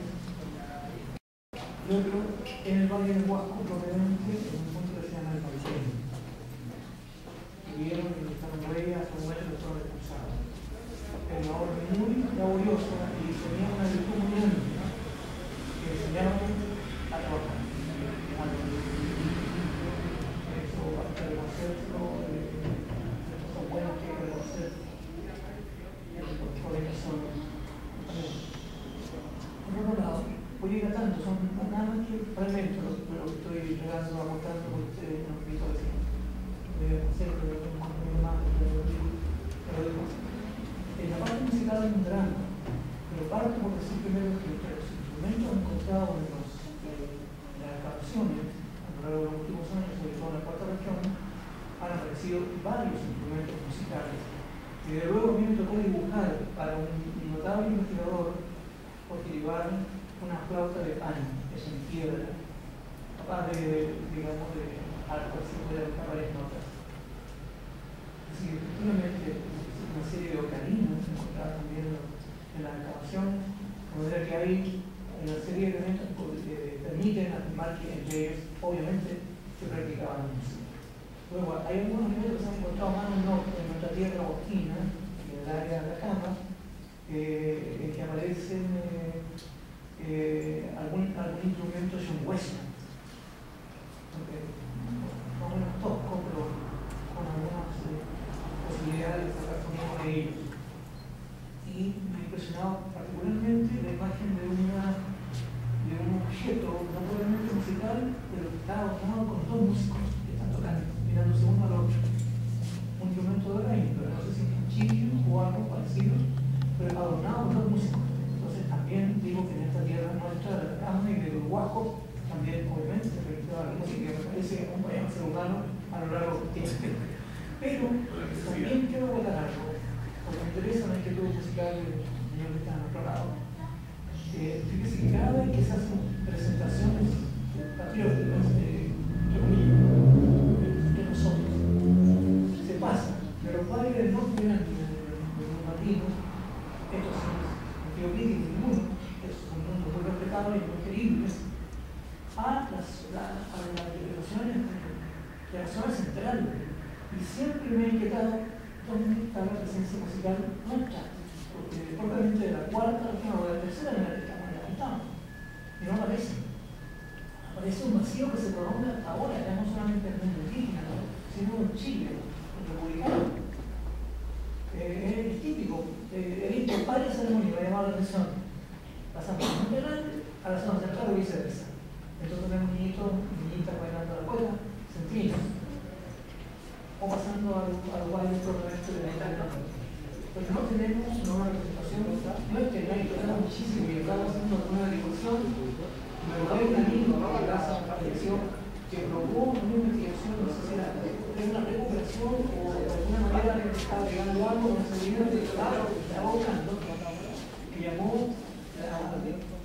y otro, en el valle del Huasco, propiamente, en un punto que se llama el Paiseño. Vivieron en esta huella hasta un momento que fueron expulsados. Pero una orden muy laboriosa y tenía una virtud muy grande, que enseñaron a trabajar. Eso basta reconocerlo, son buenas que reconocer, por eso son. Por otro lado, voy a ir a tanto, son nada más que fragmentos de lo que estoy llegando a mostrar por ustedes en los pisos de de hacer, de un contenido más, de demás. En la parte musical hay un drama, pero para por decir primero que los instrumentos encontrados en, los, eh, en las excavaciones a lo largo de los últimos años, sobre todo en la cuarta región, han aparecido varios instrumentos musicales. Y de luego a mí me tocó dibujar para un notable investigador cultivar una flauta de pan, que es en piedra, capaz de, digamos, de algo así de varias notas. Así que efectivamente una serie de ocarinas encontradas también en la excavación, de manera que hay una serie de elementos que permiten afirmar que entre ellos, obviamente, se practicaban música. Luego, hay algunos elementos que se han encontrado más al norte, en nuestra tierra bosquina, en el área de Atacama, eh, en que aparecen eh, eh, algún, algún instrumento hecho en hueso. Okay. Más o menos tosco, pero con algunas eh, posibilidades de sacar sonido de ellos. y me ha impresionado particularmente la imagen de, una, de un objeto naturalmente musical, pero que está adornado con dos músicos que están tocando, mirándose uno al otro. Un instrumento de raíz, pero no sé si es un chillo o algo parecido, pero adornado con dos músicos. Entonces también digo que en esta tierra nuestra de la cama y de los guajos, también obviamente se refiere a la música que me parece que acompaña al ser humano a lo largo del tiempo. Pero también quiero votar algo, porque me interesa la inquietud musical del señor que está al otro lado. Eh, fíjese que cada vez que se hacen presentaciones patrióticas, eh, de nosotros, se pasa de los bailes no grandes de los latinos, estos son sentido crítico ninguno, estos son mundos muy respetables y muy queribles, a las, la, a las delegaciones de la zona central. Y siempre me ha inquietado dónde está la presencia musical nuestra, porque probablemente de la cuarta región o de la tercera en la que estamos, en la que estamos, y no aparece. Aparece un vacío que se prolonga hasta ahora, ya no solamente en el mundo indígena, ¿no?, sino en Chile, en republicano. Eh, es típico, eh, he visto varias ceremonias, me ha llamado la atención. Pasamos de Monte Grande a la zona central o viceversa. Entonces tenemos niñitos, niñitas bailando a la cuerda, sencillo. O pasando a los bailes propiamente de la Italia. Pero no tenemos una representación nuestra, no es que no hay que dar muchísimo y estamos haciendo una discusión. Me lo doy un amigo, ¿no?, gracias a la televisión, que probó una investigación, no sé si era de una recuperación o de alguna manera que estaba llegando algo con ese video de claro, que estaba buscando, que llamó la.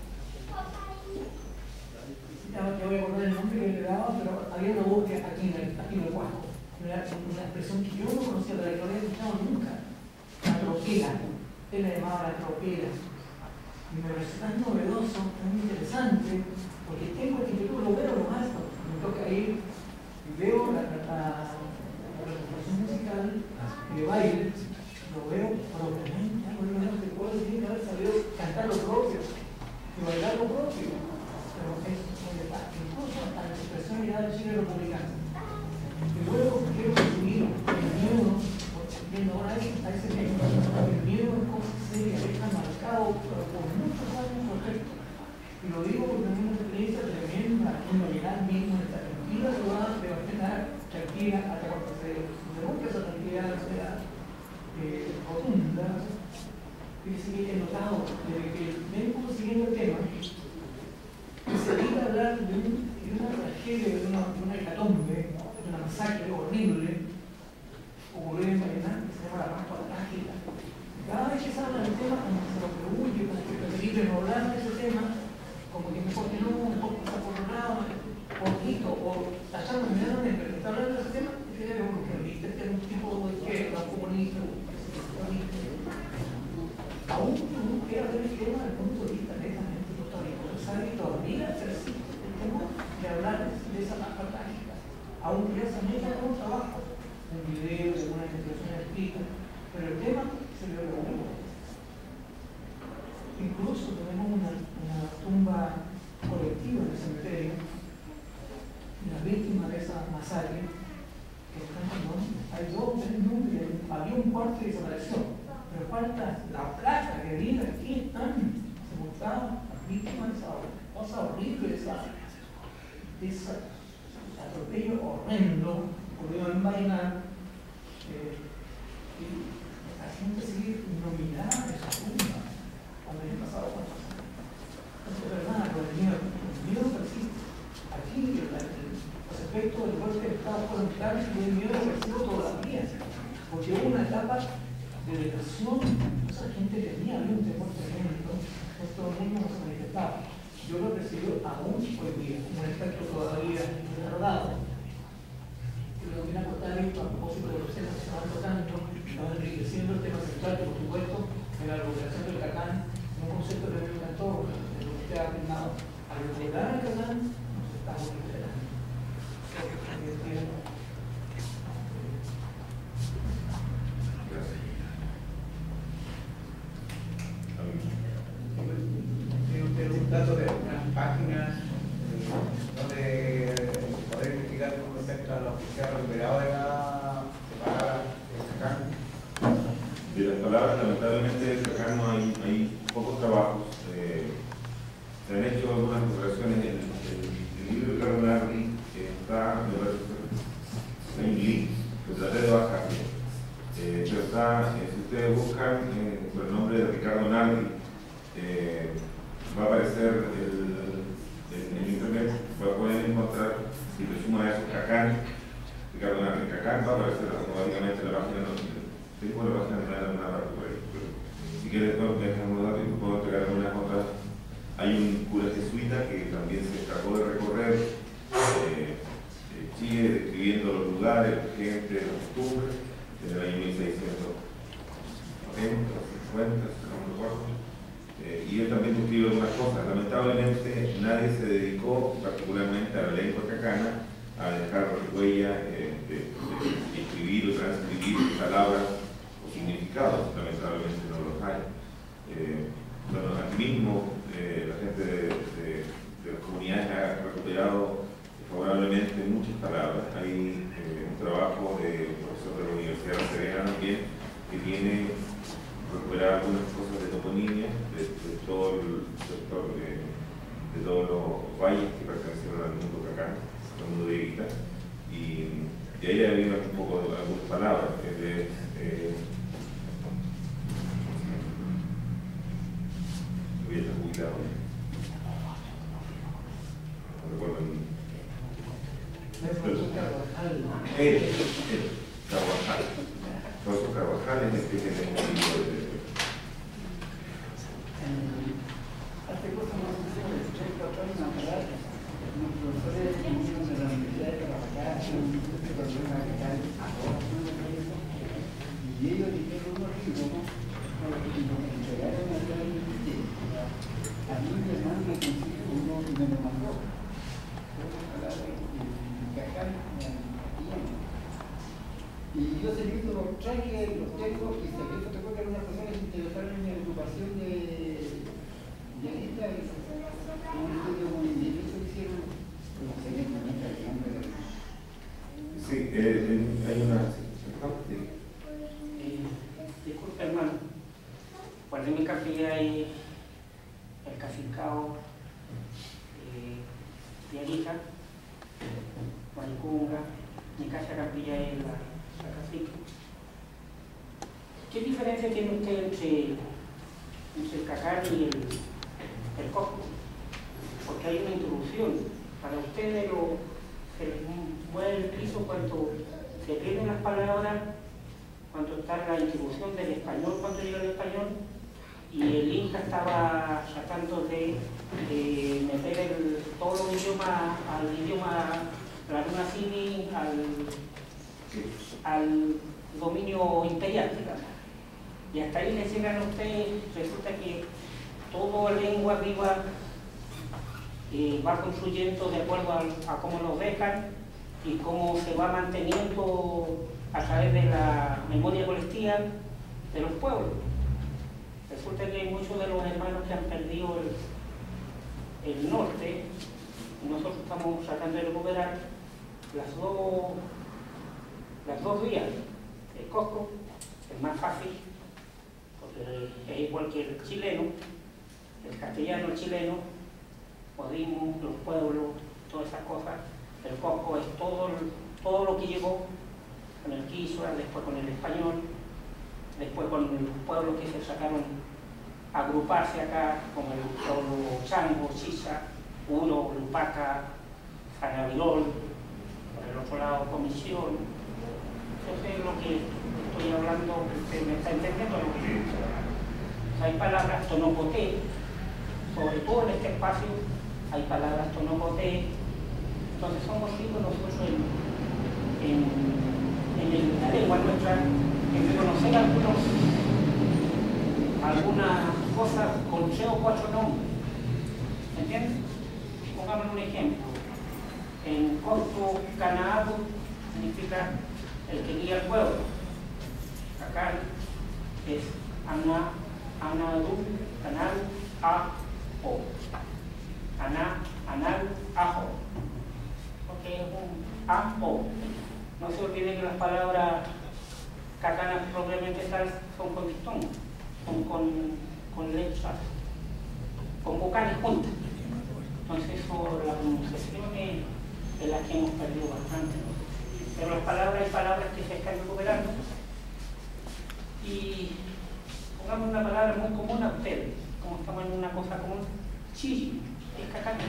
Ya me voy a acordar el nombre que le daba, pero había una voz que aquí en el, aquí en el Guajo. Una, una expresión que yo no conocía, de la que no había escuchado nunca. La troquera. Él la llamaba la troquera. Y me parece tan novedoso, tan interesante, porque tengo actitud, lo veo nomás, me toca ir y veo la, la, la representación musical y de baile, lo veo propiamente, algo de que puedo decir que haber sabido cantar lo propio y bailar lo propio. Pero es muy de paz, incluso hasta la expresión ya del Chile republicano. Y luego quiero seguir el miedo, viendo ahora a ese tema, el miedo es cosa seria, deja marcado pero por muchos años correctos. Y lo digo porque tengo una experiencia tremenda, un nominal mismo en esta tranquila ciudad de Barcelona, tranquila hasta cuando se derrumbe esa tranquilidad sea eh, rotunda. Fíjese que he notado desde que vengo siguiendo el tema, que se evita hablar de, un, de una tragedia, de una, de una hecatombe, de una masacre horrible, ocurrió en Mariana, que se llama la Pascua Trágica. Cada vez que se habla del tema, como que se lo prehuye, como que preferible no hablar de ese tema, como que mejor que no, un poco está por un lado, poquito, o tachando inmediatamente, pero está hablando de ese tema, que tiene que ver con que viste que era un tipo de izquierda, un comunista, aún no quiero ver el tema desde el punto de vista netamente histórico, se sabe que todavía persiste el tema de hablar de esa Pascua Trágica, aunque ya se han hecho algunos trabajos, un video, de una investigación escrita, pero el tema se le reúne. Incluso tenemos una, una tumba colectiva en el cementerio de las víctimas de esa masacre, que están en nombre. Hay dos, tres nombres, había un cuarto que desapareció, pero falta la placa que diga aquí están sepultadas las víctimas de esa cosa horrible, de esa, de ese atropello horrendo, ocurrido en Vaina, eh, y la gente sigue nominada de esa tumba cuando haya pasado cuatro años. Entonces, es verdad, lo del miedo, el miedo persiste. Aquí, el, el, los efectos del golpe de Estado fueron claros y el miedo persiste todavía, porque hubo una etapa de depresión, esa gente tenía un temor tremendo, esto mismo se manifestaba. Yo lo percibo aún hoy día, como un efecto todavía retardado. Lo que me ha costado esto a propósito de los temas que se van tocando, estamos enriqueciendo el tema central, que por supuesto, en la recuperación del Catán, un concepto que me encantó, de lo que usted ha afirmado. Al recuperar el Catán, nos estamos recuperando. Tiene un dato de unas páginas donde poder investigar con respecto a los que se han recuperado de la separada del Catán. De las palabras, lamentablemente, el Catán no trabajos. Eh, se han hecho algunas operaciones en el, el, el libro de Ricardo Nardi, que está, me parece, en inglés, que traté de bajar. Eh, pero está, eh, si ustedes buscan eh, por el nombre de Ricardo Nardi, eh, va a aparecer el, el, en internet, va a poder encontrar, si le suman a eso Cacán, Ricardo Nardi Cacán, va a aparecer automáticamente la página, no, tengo la página de alguna parte por ahí, pero si quieres no, me dejan unos datos y puedo entregar algunas otras. Hay un cura jesuita que también se encargó de recorrer eh, Chile, describiendo los lugares, la gente, las costumbres, en el año mil seiscientos noventa, cincuenta, no me recuerdo. Eh, y él también describe algunas cosas. Lamentablemente nadie se dedicó particularmente a la lengua cacana a dejar huella eh, de, de escribir o transcribir palabras o significados. Lamentablemente no los hay. Eh, bueno, aquí mismo eh, la gente de, de, de las comunidades ha recuperado favorablemente muchas palabras. Hay eh, un trabajo de profesor de la Universidad de Serena también que viene a recuperar algunas cosas de toponimia de, de todo el sector de, de todos los valles que pertenecieron al mundo cacán, al mundo de Iguita, y de ahí ha habido un poco de algunas palabras que de, eh, voy a estar jubilado, no recuerdo. Él, él, Carvajal. Rosso Carvajal es el que tiene un libro de... Hace cosas más sencillas, respecto a una palabra, los profesores vinieron de la Universidad de Carvajal, este problema que tal, y ellos dijeron unos libros, ¿no? Que me entregaron a la Universidad. A mí mi hermano me consiguió uno y me lo mandó. Una palabra y yo ese libro los traje, los tengo y saqué fotocopia de algunas personas que se interesaron en mi agrupación de de esta un estudio muy intenso que hicieron no sé qué manera de nombre de sí, eh, hay una sí. eh, disculpe hermano, cuando en mi capilla hay el Cacicao eh, Diarita, Manicunga, mi casa capilla es la, la cacique. ¿Qué diferencia tiene usted entre, entre el cacán y el, el coco? Porque hay una introducción. Para ustedes lo, se les mueve el piso cuando se pierden las palabras, cuando está la introducción del español, cuando llega el español, y el Inca estaba tratando de, de meter el, todos los idiomas al idioma la luna civil al, al dominio imperial, digamos. Y hasta ahí le llegan a ustedes, resulta que toda lengua viva eh, va construyendo de acuerdo a, a cómo nos dejan y cómo se va manteniendo a través de la memoria colectiva de los pueblos. Resulta que hay muchos de los hermanos que han perdido el, el norte, y nosotros estamos tratando de recuperar las dos, las dos vías. El Cosco es más fácil, porque es igual que el chileno, el castellano, el chileno, Podimos, los pueblos, todas esas cosas. El Cosco es todo, todo lo que llegó con el Quisua, después con el español, después con los pueblos que se sacaron a agruparse acá, como el pueblo Chango, Chicha, Uro, Lupaca, Sanavirol, por el otro lado Comisión. Eso es lo que estoy hablando, usted me está entendiendo lo que dice. Hay palabras tonocoté, sobre todo en este espacio hay palabras tonocoté, entonces somos ricos nosotros en, en, en, el, la lengua nuestra, en reconocer algunos, algunas cosas con tres o cuatro nombres. ¿Entiendes? Pongamos un ejemplo. En corto, Canaado significa el que guía al pueblo. Acá es Ana, Anadu, Anadu, A, O. Ana, Anadu, Ajo. Porque es un A, O. No se olviden que las palabras cacanas propiamente tal son con dictón, son con, con letras con vocales juntas. Entonces eso, la pronunciación es, es la que hemos perdido bastante, ¿no? Pero las palabras hay palabras que se están recuperando. Y pongamos una palabra muy común a ustedes, como estamos en una cosa común. Chile, es cacaña.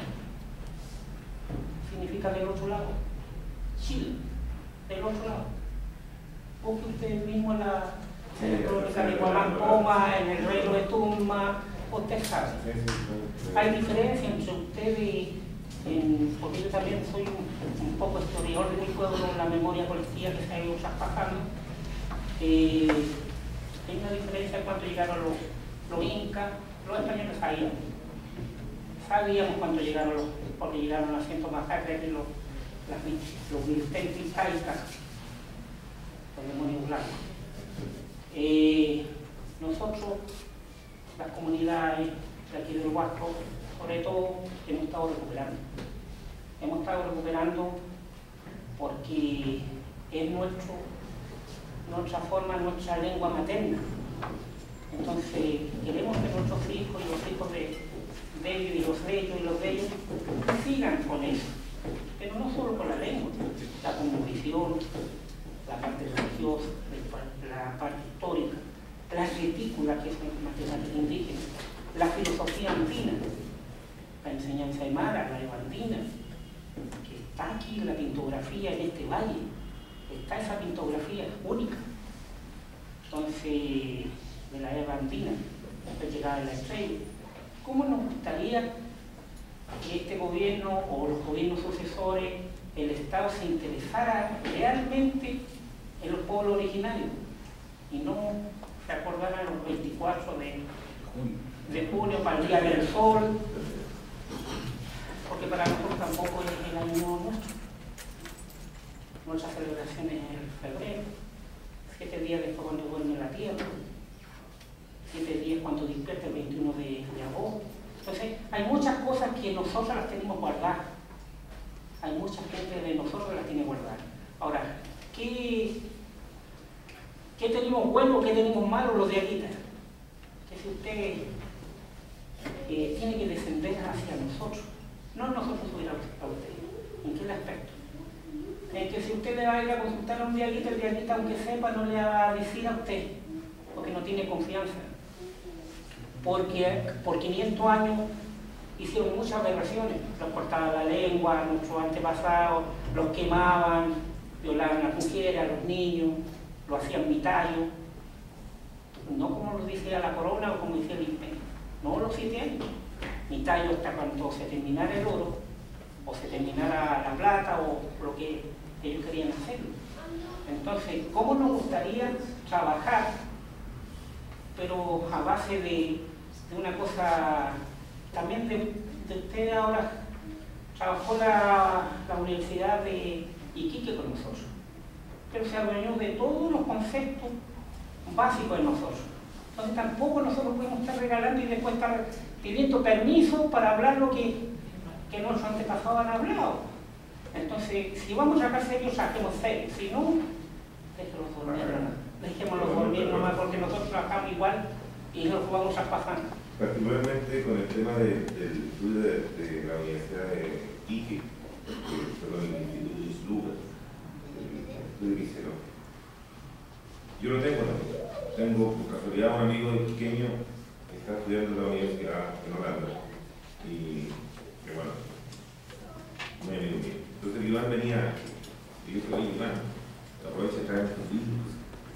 Significa del otro lado. Chile, del otro lado. Busque ustedes mismos la crónica de Guamancoma, en el reino de Tumba, usted sabe. Hay diferencia entre ustedes, en, porque yo también soy un, un poco historiador de mi pueblo, la memoria colectiva que se ha ido traspasando. Eh, hay una diferencia en cuanto llegaron los, los incas, los españoles sabíamos. Sabíamos cuando llegaron los, porque llegaron las cientos masacres de los, las, los militantes incaicas, los demonios blancos. Eh, nosotros, las comunidades de aquí del Huasco, sobre todo, hemos estado recuperando. Hemos estado recuperando porque es nuestro, nuestra forma, nuestra lengua materna. Entonces, queremos que nuestros hijos y los hijos de, de ellos y los de ellos y los de ellos sigan con eso. Pero no solo con la lengua, la cosmovisión, la parte religiosa, la parte histórica, la retícula, que es una matemática indígena, la filosofía andina, la enseñanza aymara, la evandina, que está aquí en la pintografía en este valle, está esa pintografía única. Entonces, de la evandina, hasta llegar a la estrella. ¿Cómo nos gustaría que este gobierno o los gobiernos sucesores, el Estado se interesara realmente en los pueblos originarios y no se acordaran los veinticuatro de, de junio para el Día del Sol, porque para nosotros tampoco es el año nuestro. Nuestra celebración es en febrero, siete días después cuando vuelve la tierra, siete días cuando despierta el veintiuno de, de agosto. Entonces, hay muchas cosas que nosotros las tenemos guardadas. Hay mucha gente de nosotros que las tiene guardadas. Ahora, ¿qué, qué tenemos bueno, qué tenemos malo los de Aguita? Que si usted eh, tiene que descender hacia nosotros, no nosotros subir a usted. ¿En qué aspecto? En que si usted le va a ir a consultar a un de Aguita, el de Aguita, aunque sepa, no le va a decir a usted, porque no tiene confianza. Porque por quinientos años hicieron muchas aberraciones, los cortaban la lengua, nuestros antepasados, los quemaban, violaban a las mujeres, a los niños, lo hacían mitallo, no como lo decía la corona o como decía el imperio, no los siete años, mitallo hasta cuando se terminara el oro, o se terminara la plata, o lo que ellos querían hacer. Entonces, ¿cómo nos gustaría trabajar, pero a base de, de una cosa, también de, de usted ahora trabajó la, la Universidad de Iquique con nosotros, pero se adueñó de todos los conceptos básicos de nosotros. Entonces tampoco nosotros podemos estar regalando y después estar pidiendo permiso para hablar lo que, que nuestros antepasados han hablado. Entonces, si vamos a sacar serios, saquemos serios, si no, déjenlos dormir, dejémoslos dormir nomás, porque nosotros trabajamos igual y nos vamos a pasar. Particularmente con el tema de, del estudio de, de la Universidad de Iquique, perdón, el Instituto de Isluga, el estudio que hicieron. Yo lo tengo también. Tengo por casualidad un amigo iquiqueño que está estudiando en la universidad en Holanda. Y que bueno, muy amigo mío. Entonces Iván venía y yo dije, oye Iván, aprovecha de traer estos libros.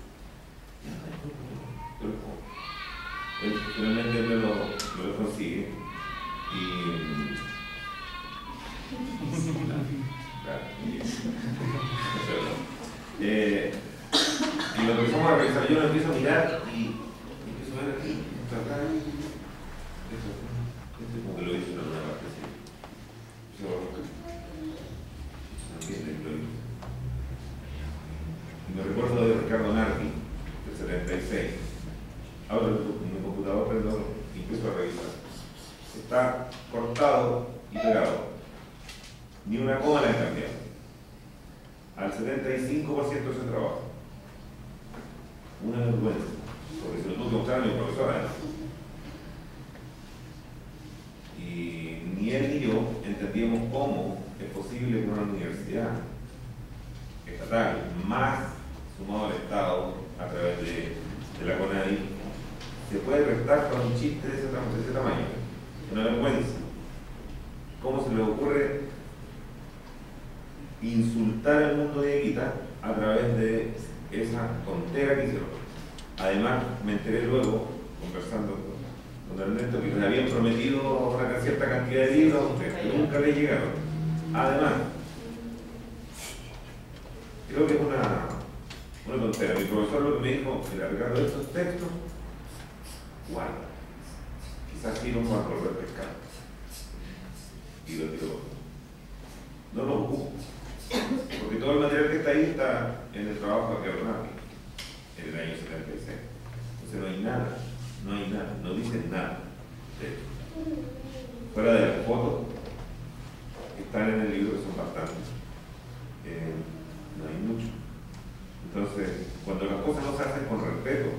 Él, finalmente él me lo, me lo consigue y claro, eh, y lo empezamos a revisar, yo lo empiezo a mirar y, y empiezo a ver aquí, acá, esto, este como que lo hice en alguna parte, sí. También lo hice. Y me recuerdo de Ricardo Nardi, del setenta y seis. Ahora en mi computador prendo y empiezo a revisar. Está cortado y pegado. Ni una coma la han cambiado. Al setenta y cinco por ciento de ese trabajo. Una vergüenza. Porque se lo tuve que mostrar a mi profesora. universidad estatal, más sumado al Estado a través de, de la CONADI, se puede restar para un chiste de ese, de ese tamaño. Una vergüenza. ¿Cómo se les ocurre insultar al mundo de Evita a través de esa tontera que hicieron? Además, me enteré luego, conversando con Ernesto, que les habían prometido una cierta cantidad de libros que nunca les llegaron. Además, creo que es una, una tontera. Mi profesor lo que me dijo, mira, Ricardo, estos textos, guarda. Quizás sí nos van a volver a pescar. Y lo digo, no lo ocupo. Porque todo el material que está ahí está en el trabajo de Aeronáutica, en el año setenta y seis. Entonces no hay nada, no hay nada, no dicen nada de esto. Fuera de las fotos que están en el libro, que son bastantes, eh, no hay mucho. Entonces, cuando las cosas no se hacen con respeto,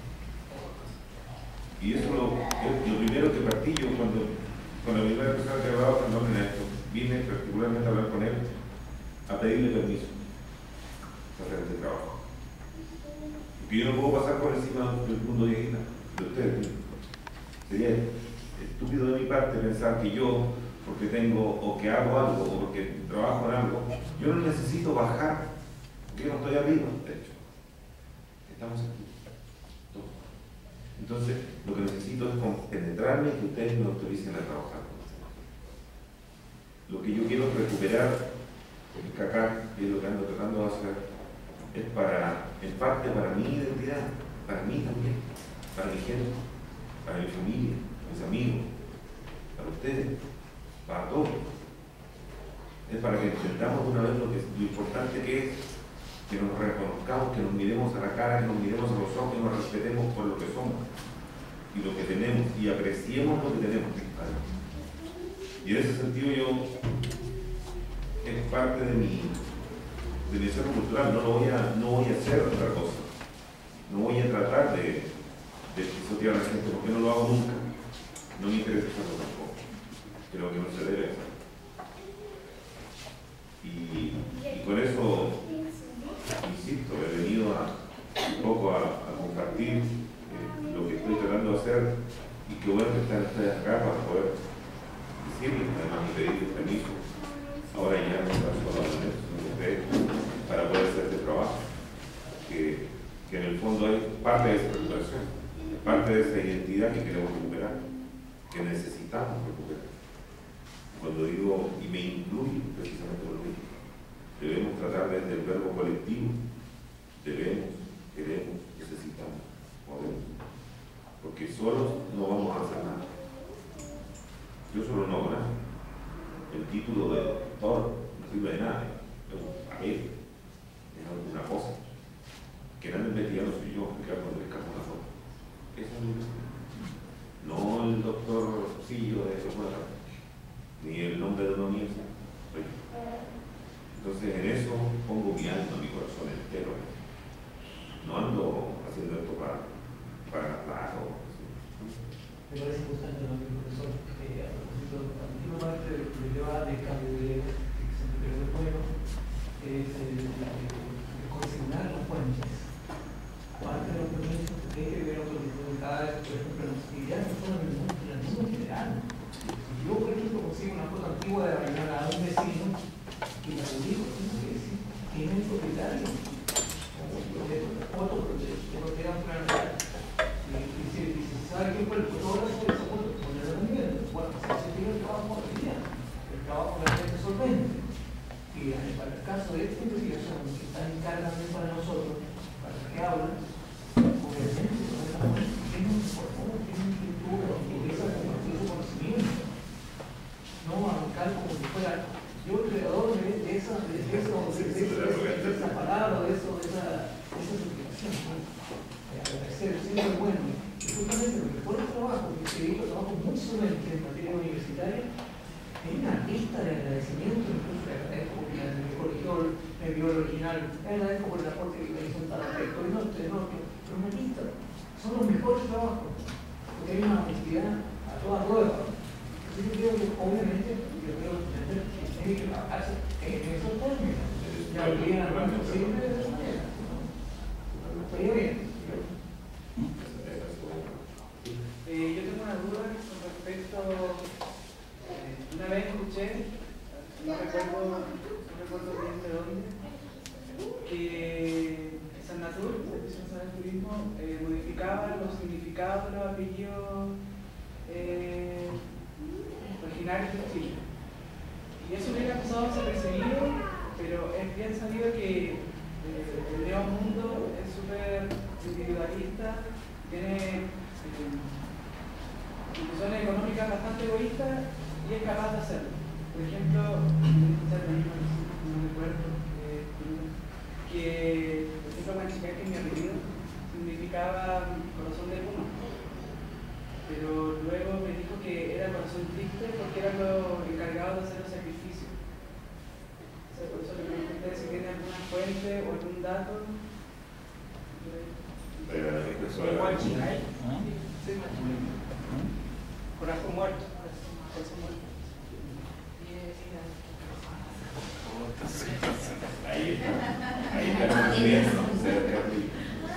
y eso lo, lo primero que partí yo cuando, cuando la primera persona que hablaba con nombre en esto, vine particularmente a hablar con él, a pedirle permiso para hacer este trabajo. Porque yo no puedo pasar por encima del mundo de Evita, de ustedes. Sería estúpido de mi parte pensar que yo, porque tengo, o que hago algo, o porque trabajo en algo, yo no necesito bajar, porque yo no estoy arriba, de hecho. Estamos aquí, todos. Entonces, lo que necesito es compenetrarme y que ustedes me autoricen a trabajar. Lo que yo quiero recuperar, porque acá, que es lo que ando tratando de hacer, es para, en parte para mi identidad, para mí también, para mi gente, para mi familia, mis amigos, para ustedes, para todos. Es para que entendamos de una vez lo, que, lo importante que es que nos reconozcamos, que nos miremos a la cara, que nos miremos a los ojos, que nos respetemos por lo que somos y lo que tenemos y apreciemos lo que tenemos. Y en ese sentido yo es parte de mi, de mi ser cultural, no, lo voy a, no voy a hacer otra cosa, no voy a tratar de, de pisotear a la gente porque no lo hago nunca, no me interesa hacerlo tampoco, creo que no se debe hacer. Y, y con eso, insisto, he venido a, un poco a, a compartir eh, lo que estoy tratando de hacer y qué bueno que están ustedes acá para poder decirles, además de pedirles permiso. Ahora ya no está solo para poder hacer este trabajo, que, que en el fondo es parte de esa recuperación, es parte de esa identidad que queremos recuperar, que necesitamos recuperar. Cuando digo, y me incluyo precisamente por lo mismo, debemos tratar desde el verbo colectivo, debemos, queremos, necesitamos, podemos, porque solos no vamos a hacer nada. Yo solo no hago nada. El título de doctor no sirve de nada, es un papel, es alguna cosa. Que nadie investigado soy yo, que cuando le escapo una foto. Esa es mi investigación. No el doctor Sillo de Romualda, ni el nombre de una universidad. Entonces en eso pongo mi alma, mi corazón entero. No ando haciendo esto para, para gastar o así. Me parece importante lo que el profesor eh, a propósito de la última parte de lo que lleva de cambio de que se me quedó de bueno es el, el, el consignar las fuentes. Parte de los permisos que tiene que ver otro tipo de cada vez, por ejemplo, las actividades no son en el mundo, en el mundo en general. Si yo, por ejemplo, consigo una foto antigua de arreglar a un vecino y la publico, tengo que decir quién es el propietario, o la foto, porque tengo que dar un plan real. Y si ¿sabe quién fue el fotógrafo de esa foto? Ponerlo en nivel. Bueno, se tiene el trabajo hoy día, el trabajo realmente solvente. Y para el caso de esta investigación, que está en carga también para nosotros, para los que hablan, obviamente, tienen un portfolio, tienen un cultura, empieza a compartir su conocimiento. No arrancar como si fuera yo el creador de, de, esa, de, de, eso, de, de, de, de, de esa palabra, de, eso, de esa, de esa investigación. Agradecer, siempre bueno. Justamente lo que fue el trabajo, que se hizo trabajo muy solamente en materia universitaria, hay una lista de agradecimientos, incluso le agradezco porque me corrigió, me vio el original, le agradezco por el aporte que me hizo en tal aspecto, y no, no, pero una lista, son los mejores trabajos, porque hay una honestidad a toda prueba. Entonces yo creo que obviamente, yo creo que hay que trabajarse en esos términos. resolvían lo más posible de esa manera. No estaría bien. Eh, yo tengo una duda con respecto, eh, una vez escuché, no recuerdo, no recuerdo bien de dónde, que Sanatur, Servicio Nacional de Turismo, eh, modificaba los significados de los apellidos eh, originarios de Chile. Y eso hubiera pasado desapercibido, pero es bien sabido que eh, el neomundo es súper individualista, tiene eh, instituciones económicas bastante egoístas y es capaz de hacerlo. Por ejemplo, no recuerdo, eh, que por ejemplo Manchicar, que mi apellido significaba corazón de puma, pero luego me dijo que era corazón triste porque era lo encargado de hacer los sacrificios. O sea, por eso le pregunto a ustedes si tienen alguna fuente o algún dato. Sí, corazón muerto. Corazón muerto. Ahí está, ahí está viendo, cerca de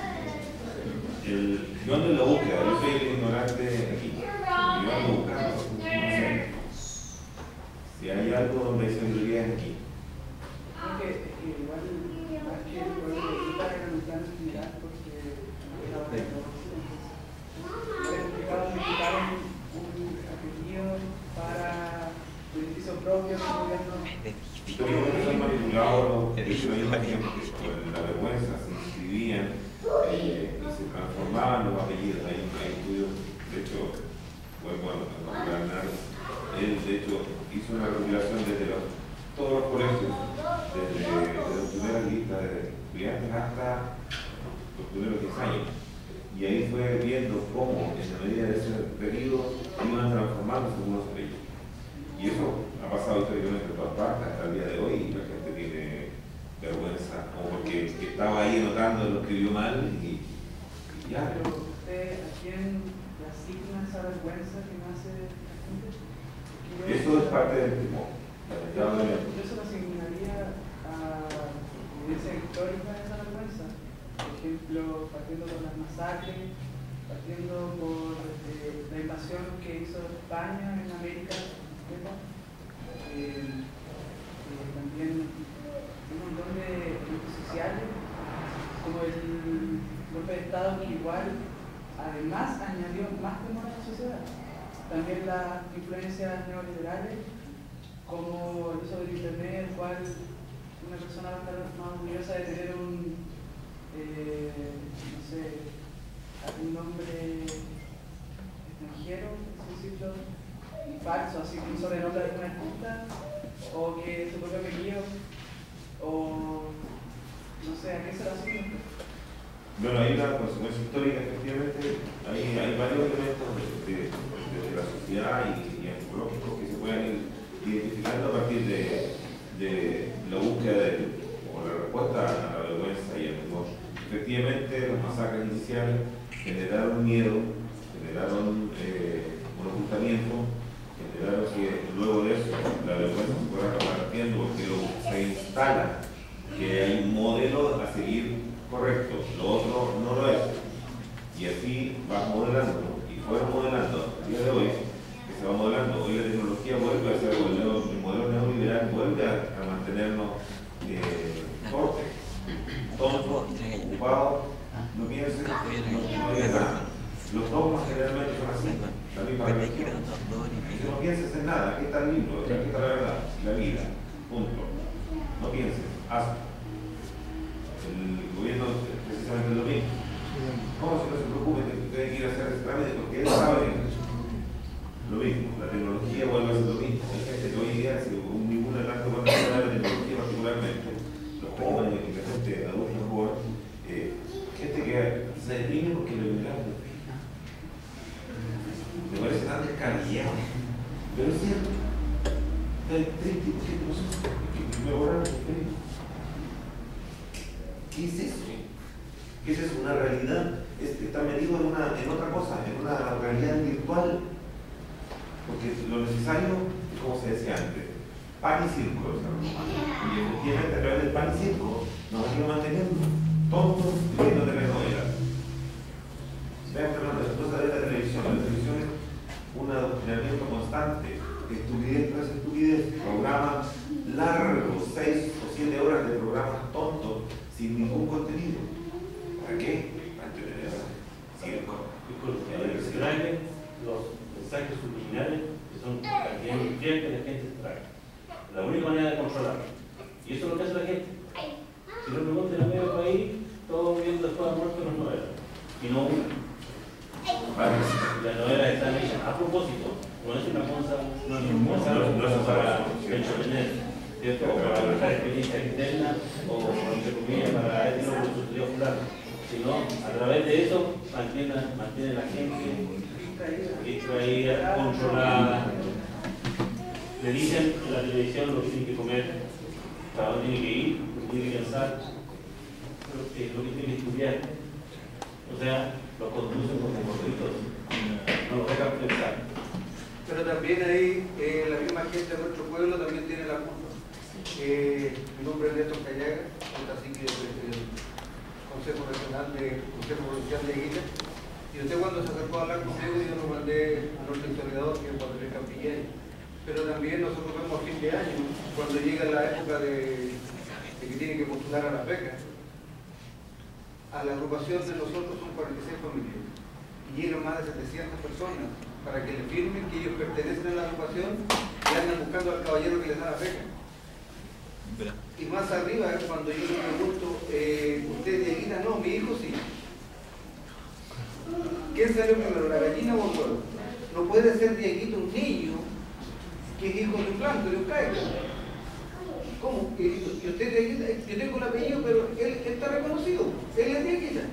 el, yo ando en la búsqueda, yo soy el ignorante aquí. Yo ando buscando, no sé. Si hay algo donde hay sabiduría es aquí. Es que igual, más que el pueblo de Quita era un plan general porque no era de negocio. Era complicado modificar un apellido para beneficio propio del gobierno. Históricamente son manipulados los históricos por la vergüenza, se inscribían eh, y se transformaban los apellidos. Hay un estudio, de hecho, vuelvo a hablar, él de hecho hizo una regulación desde los, todos los colegios, desde, desde las primeras listas de estudiantes hasta los primeros diez años. Y ahí fue viendo cómo, en la medida de ese periodo, iban transformándose algunos apellidos. Y eso ha pasado históricamente en todas partes hasta el día de hoy y la gente tiene vergüenza o porque estaba ahí anotando, lo escribió mal y, y ya. Pero usted, ¿a quién le asigna esa vergüenza que nace la gente? Eso es parte del timón. Yo, yo se lo asignaría a evidencia histórica de esa vergüenza. Por ejemplo, partiendo por las masacres, partiendo por eh, la invasión que hizo España en América. Eh, eh, también un montón de grupos sociales, como el golpe de Estado, que igual además añadió más temor a la sociedad. También las influencias neoliberales, como el uso del internet, el cual una persona va a estar más orgullosa de tener un, eh, no sé, algún nombre extranjero, por así decirlo, falso, así que un sobrenombre de una artista, o que su propio apellido, o no sé, ¿a qué se lo asigna? Bueno, hay una consecuencia histórica, efectivamente, hay, hay varios elementos de, de, de la sociedad y, y antropológicos que se pueden ir identificando a partir de, de la búsqueda de, o la respuesta a la vergüenza y al temor. Efectivamente, las masacres iniciales generaron miedo, generaron eh, un ocultamiento, generaron que luego de eso la vergüenza se fuera repartiendo porque lo, se instala que hay un modelo a seguir correcto, lo otro no lo es. Y así va modelando, y fue modelando el día de hoy, que se va modelando. Hoy la tecnología vuelve a ser, el, neo, el modelo neoliberal vuelve a, a mantenernos eh, torpes, tontos, ocupados, no piensen, no, no digan nada. Los dogmas generalmente son así, la misma religión. Si no pienses en nada, aquí está el libro, aquí está la verdad, la vida, punto. No pienses, hazlo. El gobierno es precisamente lo mismo. ¿Cómo si no se preocupe de que usted quiera hacer ese trámite? Porque él sabe lo mismo. La tecnología vuelve a ser lo mismo. Hay gente que hoy en día, sin ninguna tanto cuando se habla de tecnología particularmente, los jóvenes y la gente adulta joven, eh, gente que se deprime porque lo ignoran. Me parece tan descabellado. Pero es cierto. El treinta por ciento de nosotros que me borraron el Facebook. ¿Qué es eso? ¿Qué es eso? Una realidad. Este, está metido en, una, en otra cosa, en una realidad virtual. Porque lo necesario es como se decía antes. pan y circo. Y efectivamente a través del pan y circo nos han ido manteniendo tontos y viendo telenovelas. Vean, Fernando, las cosas de la televisión. La televisión es un adoctrinamiento constante, estupidez tras estupidez, programas largos, seis o siete horas de programas tontos, sin ningún contenido. ¿Para qué? Para entretener a circo. Disculpe, extraen los mensajes subliminales que son cantidad de nutrientes que la gente extrae. La única manera de controlarlo. Y eso es lo que hace la gente. Si no pregunten a medio país, todos viendo después de muerto las novelas. Y no una. Las novelas están hechas a propósito. No es una cosa, no es una cosa no, no es para entretener, ¿cierto? O para dejar experiencia externa o, entre comillas, para decir lo que sucedió fulano. Sino, a través de eso, mantiene, mantiene la gente distraída, controlada. Le dicen en la televisión lo que tiene que comer, para dónde tiene que ir, lo que tiene que pensar, lo que, lo que tiene que estudiar. O sea, los conducen como gorditos, no los dejan pensar. Pero también ahí eh, la misma gente de nuestro pueblo también tiene la culpa. Eh, mi nombre es Néstor Callaga, soy cacique del Consejo Regional de Consejo Provincial de Aguila. Y usted cuando se acercó a hablar conmigo, yo lo mandé a nuestro historiador, que es Padre Campillay. Pero también nosotros vemos a fin de año, cuando llega la época de, de que tienen que postular a las becas. A la agrupación de nosotros son cuarenta y seis familias. Y llegan más de setecientas personas para que le firmen que ellos pertenecen a la agrupación y andan buscando al caballero que les da la beca. Y más arriba, cuando yo le pregunto, eh, ¿usted es de Aguila? No, mi hijo sí. ¿Quién salió primero, la gallina o el huevo? No puede ser dieguito un niño que es hijo de un blanco, de un caico. ¿Cómo? Y, y usted es dieguita, yo tengo el apellido, pero él, él está reconocido. Él es dieguita.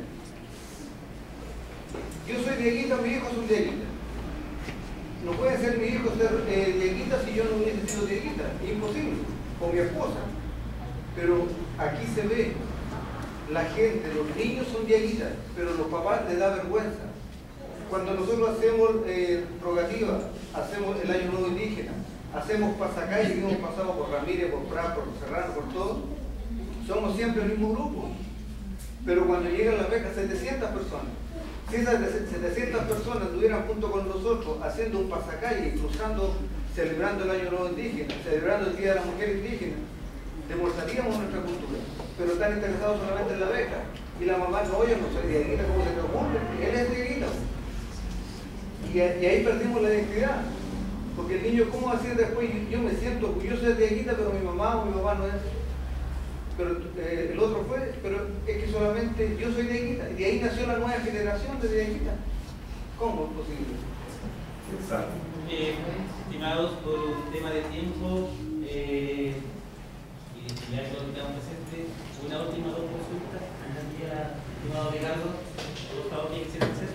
Yo soy dieguita, mi hijo es un dieguita. No puede ser mi hijo ser eh, dieguita si yo no hubiese sido dieguita. Imposible. Con mi esposa. Pero aquí se ve la gente, los niños son dieguitas, pero los papás les da vergüenza. Cuando nosotros hacemos eh, rogativa, hacemos el año nuevo indígena, hacemos pasacalle, que hemos pasado por Ramírez, por Prat, por Serrano, por todo, somos siempre el mismo grupo. Pero cuando llegan las becas, setecientas personas. Si esas setecientas personas estuvieran junto con nosotros haciendo un pasacalle, cruzando, celebrando el año nuevo indígena, celebrando el Día de la Mujer Indígena, demostraríamos nuestra cultura. Pero están interesados solamente en la beca. Y la mamá, no, yo no soy dieguita, ¿cómo se te ocurre? Él es dieguita. Y, y ahí perdimos la identidad. Porque el niño, ¿cómo va a decir después? Yo, yo me siento orgulloso de dieguita, pero mi mamá o mi papá no es. Pero eh, el otro fue, pero es que solamente yo soy dieguita. Y de ahí nació la nueva generación de dieguita. ¿Cómo es posible? Exacto. Eh, estimados, por un tema de tiempo eh, y de ya todo lo que tenemos presente, una última dos consultas. Estimado Ricardo, por favor, ¿qué quisiera hacer?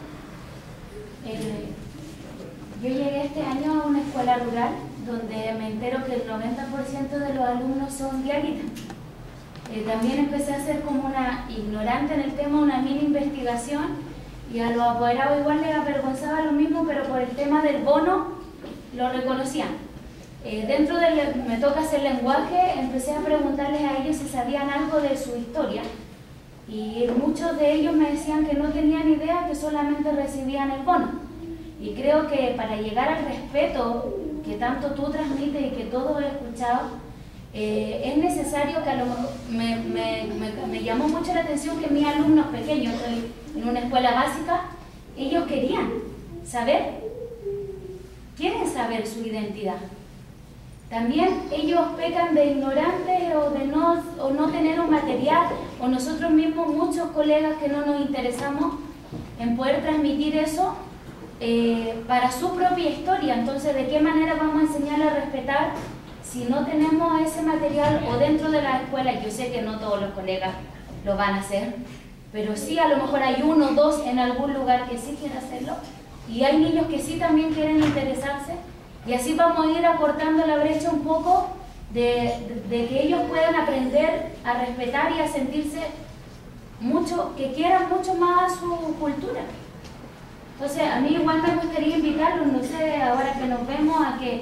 Eh, yo llegué este año a una escuela rural donde me entero que el noventa por ciento de los alumnos son dieguitas. Eh, también empecé a hacer como una ignorante en el tema, una mini investigación, y a los apoderados igual les avergonzaba lo mismo, pero por el tema del bono lo reconocían. Eh, dentro del, me toca hacer lenguaje, empecé a preguntarles a ellos si sabían algo de su historia, y muchos de ellos me decían que no tenían idea, que solamente recibían el bono. Y creo que para llegar al respeto que tanto tú transmites y que todos he escuchado, eh, es necesario que a lo mejor, me, me, me, me llamó mucho la atención que mis alumnos pequeños, estoy en una escuela básica, ellos querían saber, quieren saber su identidad. También ellos pecan de ignorantes o de no, o no tener un material, o nosotros mismos, muchos colegas que no nos interesamos en poder transmitir eso eh, para su propia historia. Entonces, ¿de qué manera vamos a enseñarle a respetar si no tenemos ese material o dentro de la escuela? Yo sé que no todos los colegas lo van a hacer, pero sí a lo mejor hay uno o dos en algún lugar que sí quieren hacerlo, y hay niños que sí también quieren interesarse. Y así vamos a ir acortando la brecha un poco de, de, de que ellos puedan aprender a respetar y a sentirse mucho, que quieran mucho más su cultura. Entonces, a mí igual me gustaría invitarlos, no sé, ahora que nos vemos, a que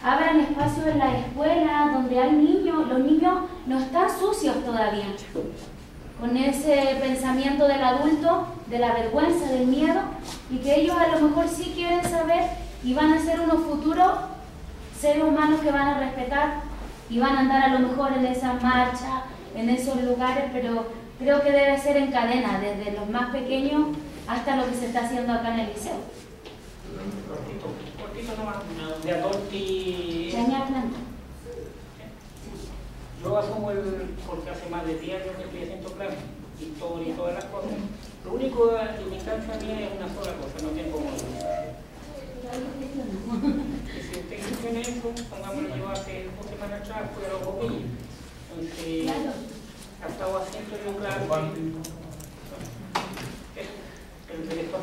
abran espacios en la escuela donde hay niños, los niños no están sucios todavía, con ese pensamiento del adulto, de la vergüenza, del miedo, y que ellos a lo mejor sí quieren saber y van a ser unos futuros seres humanos que van a respetar y van a andar a lo mejor en esas marchas, en esos lugares, pero creo que debe ser en cadena, desde los más pequeños hasta lo que se está haciendo acá en el liceo. Cortito, cortito nomás, de Adolfi. Chañar Planta. Yo asumo el, porque hace más de diez años que estoy haciendo clases, historia y todas las cosas. Lo único que me encanta a mí es una sola cosa, no tengo modo. Que si usted gestiona eso, pongámoslo, yo hace dos semanas atrás fui a los bombillos. Entonces, Claro. ha estado haciendo yo claro. El director.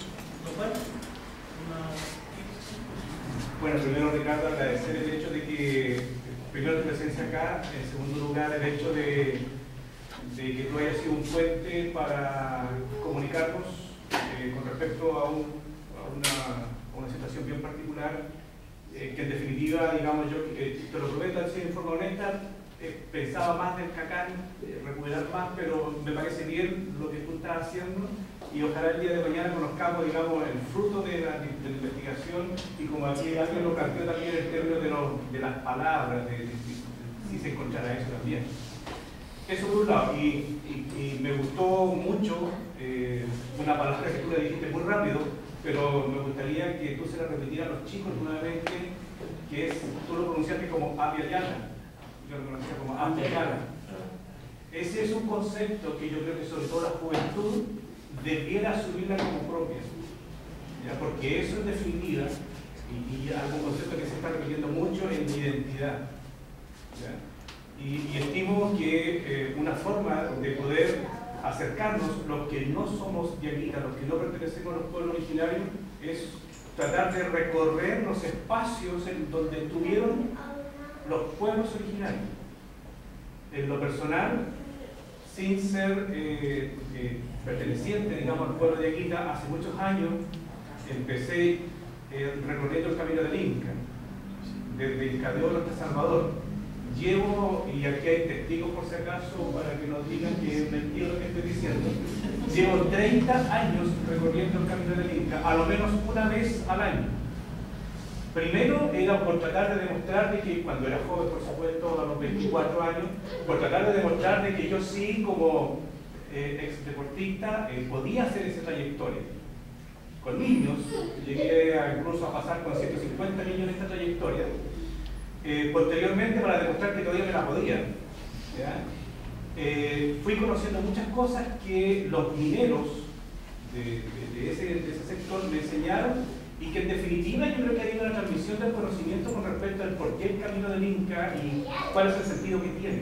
Bueno, primero, Ricardo, agradecer el hecho de que, primero, tu presencia acá, en segundo lugar, el hecho de, de que tú hayas sido un puente para comunicarnos eh, con respecto a, un, a, una, a una situación bien particular, eh, que en definitiva, digamos, yo eh, te lo prometo, al ser en forma honesta, eh, pensaba más del Cacán, eh, recuperar más, pero me parece bien lo que tú estás haciendo. Y ojalá el día de mañana conozcamos, digamos, el fruto de la, de la investigación, y como aquí alguien lo planteó también el término de, lo, de las palabras, de, de, de, de, si se encontrará eso también. Eso por un lado, y, y, y me gustó mucho eh, una palabra que tú le dijiste muy rápido, pero me gustaría que tú se la repetieras a los chicos nuevamente, que es, tú lo pronunciaste como Apiayana, yo lo conocía como Apiayana. Ese es un concepto que yo creo que sobre todo la juventud debiera asumirla como propia, ¿ya? Porque eso en definitiva, y, y algún concepto que se está repitiendo mucho, es mi identidad, ¿ya? Y, y estimo que eh, una forma de poder acercarnos, los que no somos diaguitas, los que no pertenecemos a los pueblos originarios, es tratar de recorrer los espacios en donde estuvieron los pueblos originarios. En lo personal, sin ser eh, eh, perteneciente, digamos, al pueblo de Yaguita, hace muchos años empecé eh, recorriendo el camino del Inca, desde Ilcadeolo hasta Salvador. Llevo, y aquí hay testigos por si acaso, para que nos digan que es mentira lo que estoy diciendo, llevo treinta años recorriendo el camino del Inca, a lo menos una vez al año. Primero era por tratar de demostrar de que, cuando era joven, por supuesto, a los veinticuatro años, por tratar de demostrar de que yo sí, como eh, ex deportista, eh, podía hacer esa trayectoria. Con niños, llegué a, incluso a pasar con ciento cincuenta niños en esta trayectoria. Eh, posteriormente, para demostrar que todavía me la podía, ¿ya? Eh, fui conociendo muchas cosas que los mineros de, de, de, ese, de ese sector me enseñaron, y que en definitiva yo creo que hay una transmisión del conocimiento con respecto al por qué el camino del Inca y cuál es el sentido que tiene.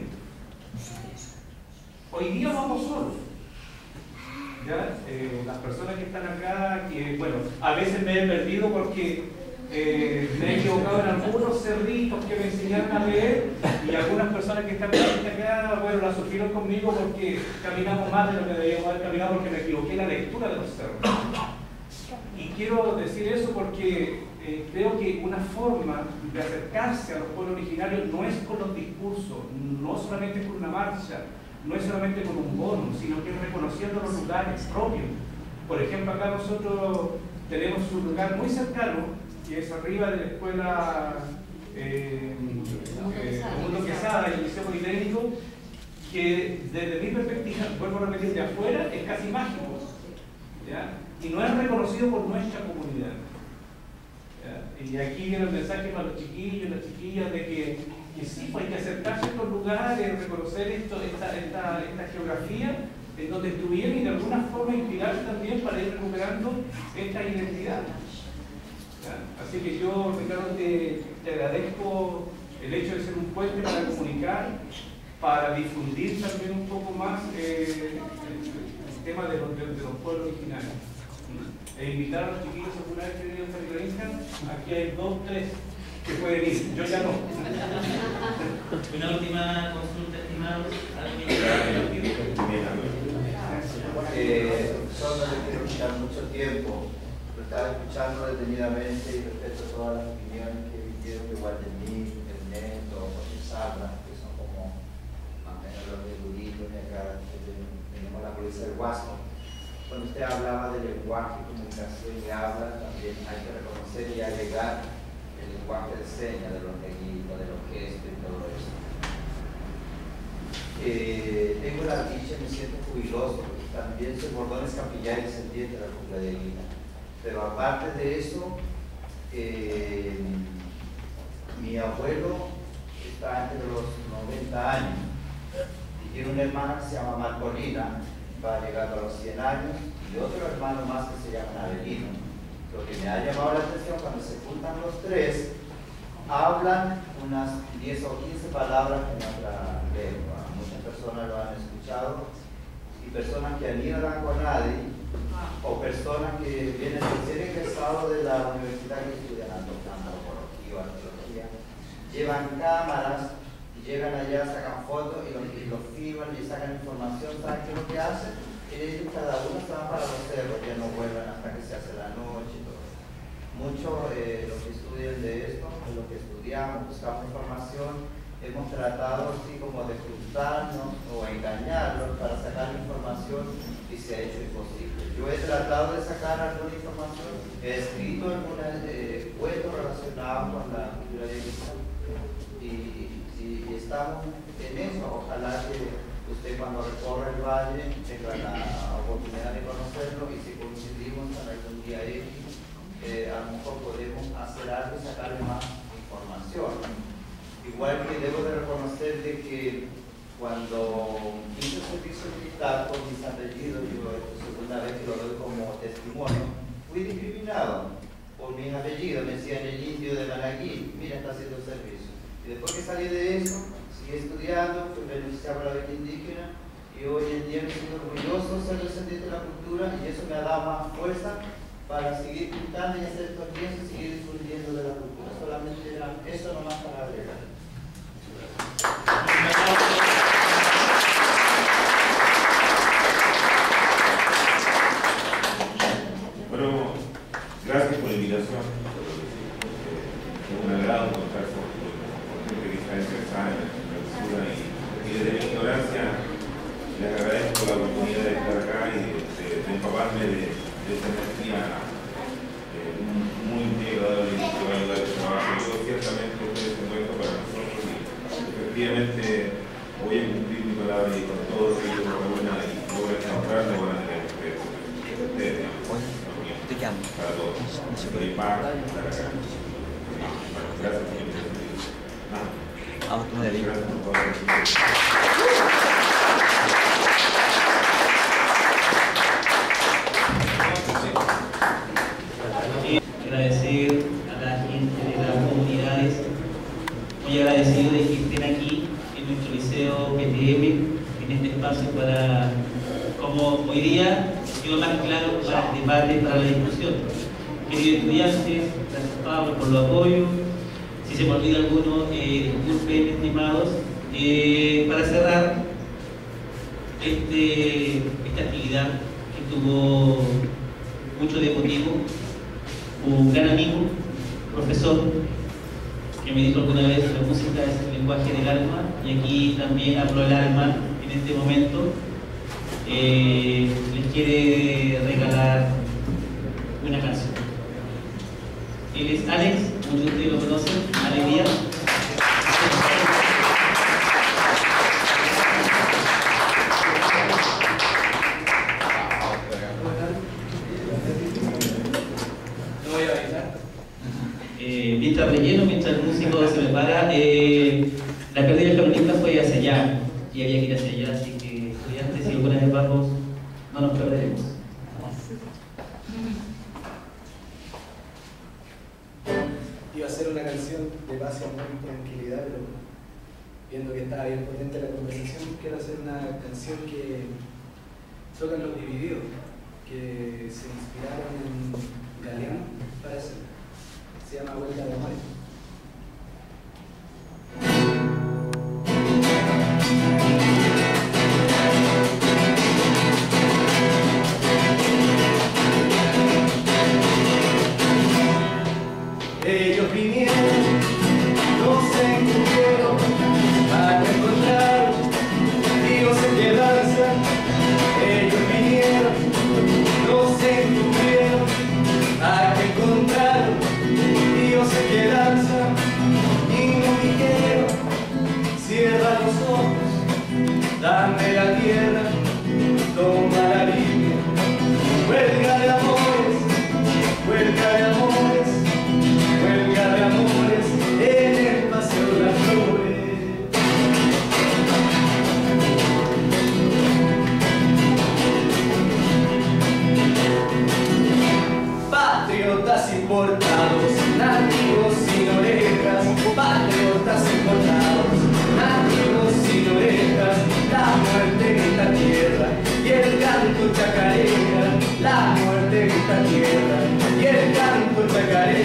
Hoy día vamos solos. ¿Ya? Eh, las personas que están acá, que bueno, a veces me he perdido porque eh, me he equivocado en algunos cerritos que me enseñaron a leer, y algunas personas que están acá, bueno, la sufrieron conmigo porque caminamos más de lo que debíamos haber caminado, porque me equivoqué en la lectura de los cerros. Y quiero decir eso porque eh, creo que una forma de acercarse a los pueblos originarios no es con los discursos, no solamente con una marcha, no es solamente con un bono, sino que es reconociendo los lugares propios. Por ejemplo, acá nosotros tenemos un lugar muy cercano, que es arriba de la escuela eh, eh, Mundo Quesada y el Liceo Politécnico, que desde mi perspectiva, vuelvo a repetir, de afuera es casi mágico, ¿ya? Y no es reconocido por nuestra comunidad, ¿ya? Y aquí viene el mensaje para los chiquillos y las chiquillas de que, que sí, pues hay que acercarse a estos lugares, reconocer esto, esta, esta, esta geografía en donde estuvieron, y de alguna forma inspirarse también para ir recuperando esta identidad, ¿ya? Así que yo, Ricardo, te, te agradezco el hecho de ser un puente para comunicar, para difundir también un poco más eh, el, el tema de los, de, de los pueblos originarios. E invitar a los chiquillos alguna vez que vienen a San aquí hay dos, tres que pueden ir, yo ya no. Una última consulta, estimados. Eh, solo no les quiero quitar mucho tiempo, pero estaba escuchando detenidamente y respeto todas las opiniones que vinieron de Guadalmí, Ernesto, José Sabra, que son como más o menos los de Durito, y acá tenemos la provincia del Huasco. Cuando usted hablaba de lenguaje, comunicación y habla, también hay que reconocer y agregar el lenguaje de señas, de los neguitos, de los gestos y todo eso. Eh, tengo la dicha, me siento jubiloso, porque también soy bordones capillar y descendiente de la cumbre de Guina. Pero aparte de eso, eh, mi abuelo está entre los noventa años y tiene una hermana que se llama Marcolina, va llegando a los cien años, y otro hermano más que se llama Avelino. Lo que me ha llamado la atención, cuando se juntan los tres, hablan unas diez o quince palabras en nuestra lengua. Muchas personas lo han escuchado, y personas que han ido a la CONADI, o personas que vienen recién egresados de la universidad que estudian antropología o arqueología, llevan cámaras y llegan allá, sacan fotos y los, y los filman y sacan información. ¿Saben qué es lo que hacen? Ellos cada uno se van para los cerros, ya no vuelven hasta que se hace la noche y todo. Muchos eh, los que estudian de esto, de lo que estudiamos, buscamos información, hemos tratado así como de frustrarnos o engañarlos para sacar información y se ha hecho imposible. Yo he tratado de sacar alguna información, he escrito algunos eh, cuentos relacionados con la cultura de Guina y si estamos en eso, ojalá que usted cuando recorra el valle tenga la oportunidad de conocerlo, y si coincidimos en algún día X, eh, a lo mejor podemos hacer algo y sacarle más información. Igual que debo de reconocer de que cuando hice el servicio militar con mis apellidos, yo es la segunda vez que lo doy como testimonio, fui discriminado por mis apellidos, me decían el indio de Managuí, mira, está haciendo el servicio. Y después que salí de eso, seguí estudiando, fui beneficiado por la beca indígena, y hoy en día me siento orgulloso de ser descendiente de la cultura, y eso me ha dado más fuerza para seguir pintando y hacer estos días y seguir difundiendo de la cultura. Solamente era eso nomás para agregar. Bueno, gracias por la invitación. Es un agrado encontrar con gente que está interesada en la cultura, y, y desde mi ignorancia les agradezco la oportunidad de estar acá y de, de, de empaparme de, de esta energía eh, muy integradora y que va a ayudar al trabajo. Yo ciertamente ustedes se muestran para nosotros, y efectivamente voy a cumplir mi palabra, y con todo lo que yo me reúna y logre encontrarme van a tener ustedes. Ustedes, digamos, para todos. Soy Paz, para acá. Gracias por la invitación. Vamos a tener gracias por todo. Agradecer a la gente de las comunidades, muy agradecido de que estén aquí en nuestro liceo P T M, en este espacio para, como hoy día quedó más claro, para el debate, para la discusión. Queridos estudiantes, gracias Pablo por los apoyos. Si se me olvida alguno, eh, disculpen, estimados. Eh, para cerrar este, esta actividad que tuvo mucho de motivo, un gran amigo, profesor, que me dijo alguna vez que la música es el lenguaje del alma, y aquí también hablo el alma en este momento. Eh, les quiere regalar una canción. Él es Alex, muchos de ustedes lo conocen, Alex Díaz. Eh, mientras relleno, mientras el músico se prepara, eh, la pérdida del comunista fue hacia allá, y había que ir hacia allá, así que estudiantes, si alguna vez vamos, no nos perderemos. Iba a ser una canción de paz y amor y tranquilidad, pero viendo que estaba bien potente la conversación, quiero hacer una canción que tocan Los Divididos, que se inspiraron en Galeano para hacerlo. Se llama Huelga de Amores. Ellos vinieron, nos encubieron para encontrar Dios en que danza. Ellos vinieron, nos encubieron para encontrar Dios en que danza. Y nos dijeron, cierra los ojos, dame la tierra, toma la Biblia. Huelga de amores, huelga de amores, huelga de amores en el paseo de las flores. Patriotas importados, nativos sin orejas, patriotas importados, nativos sin orejas, la muerte en esta tierra y el canto chacarera, la muerte en esta tierra y el canto chacarera.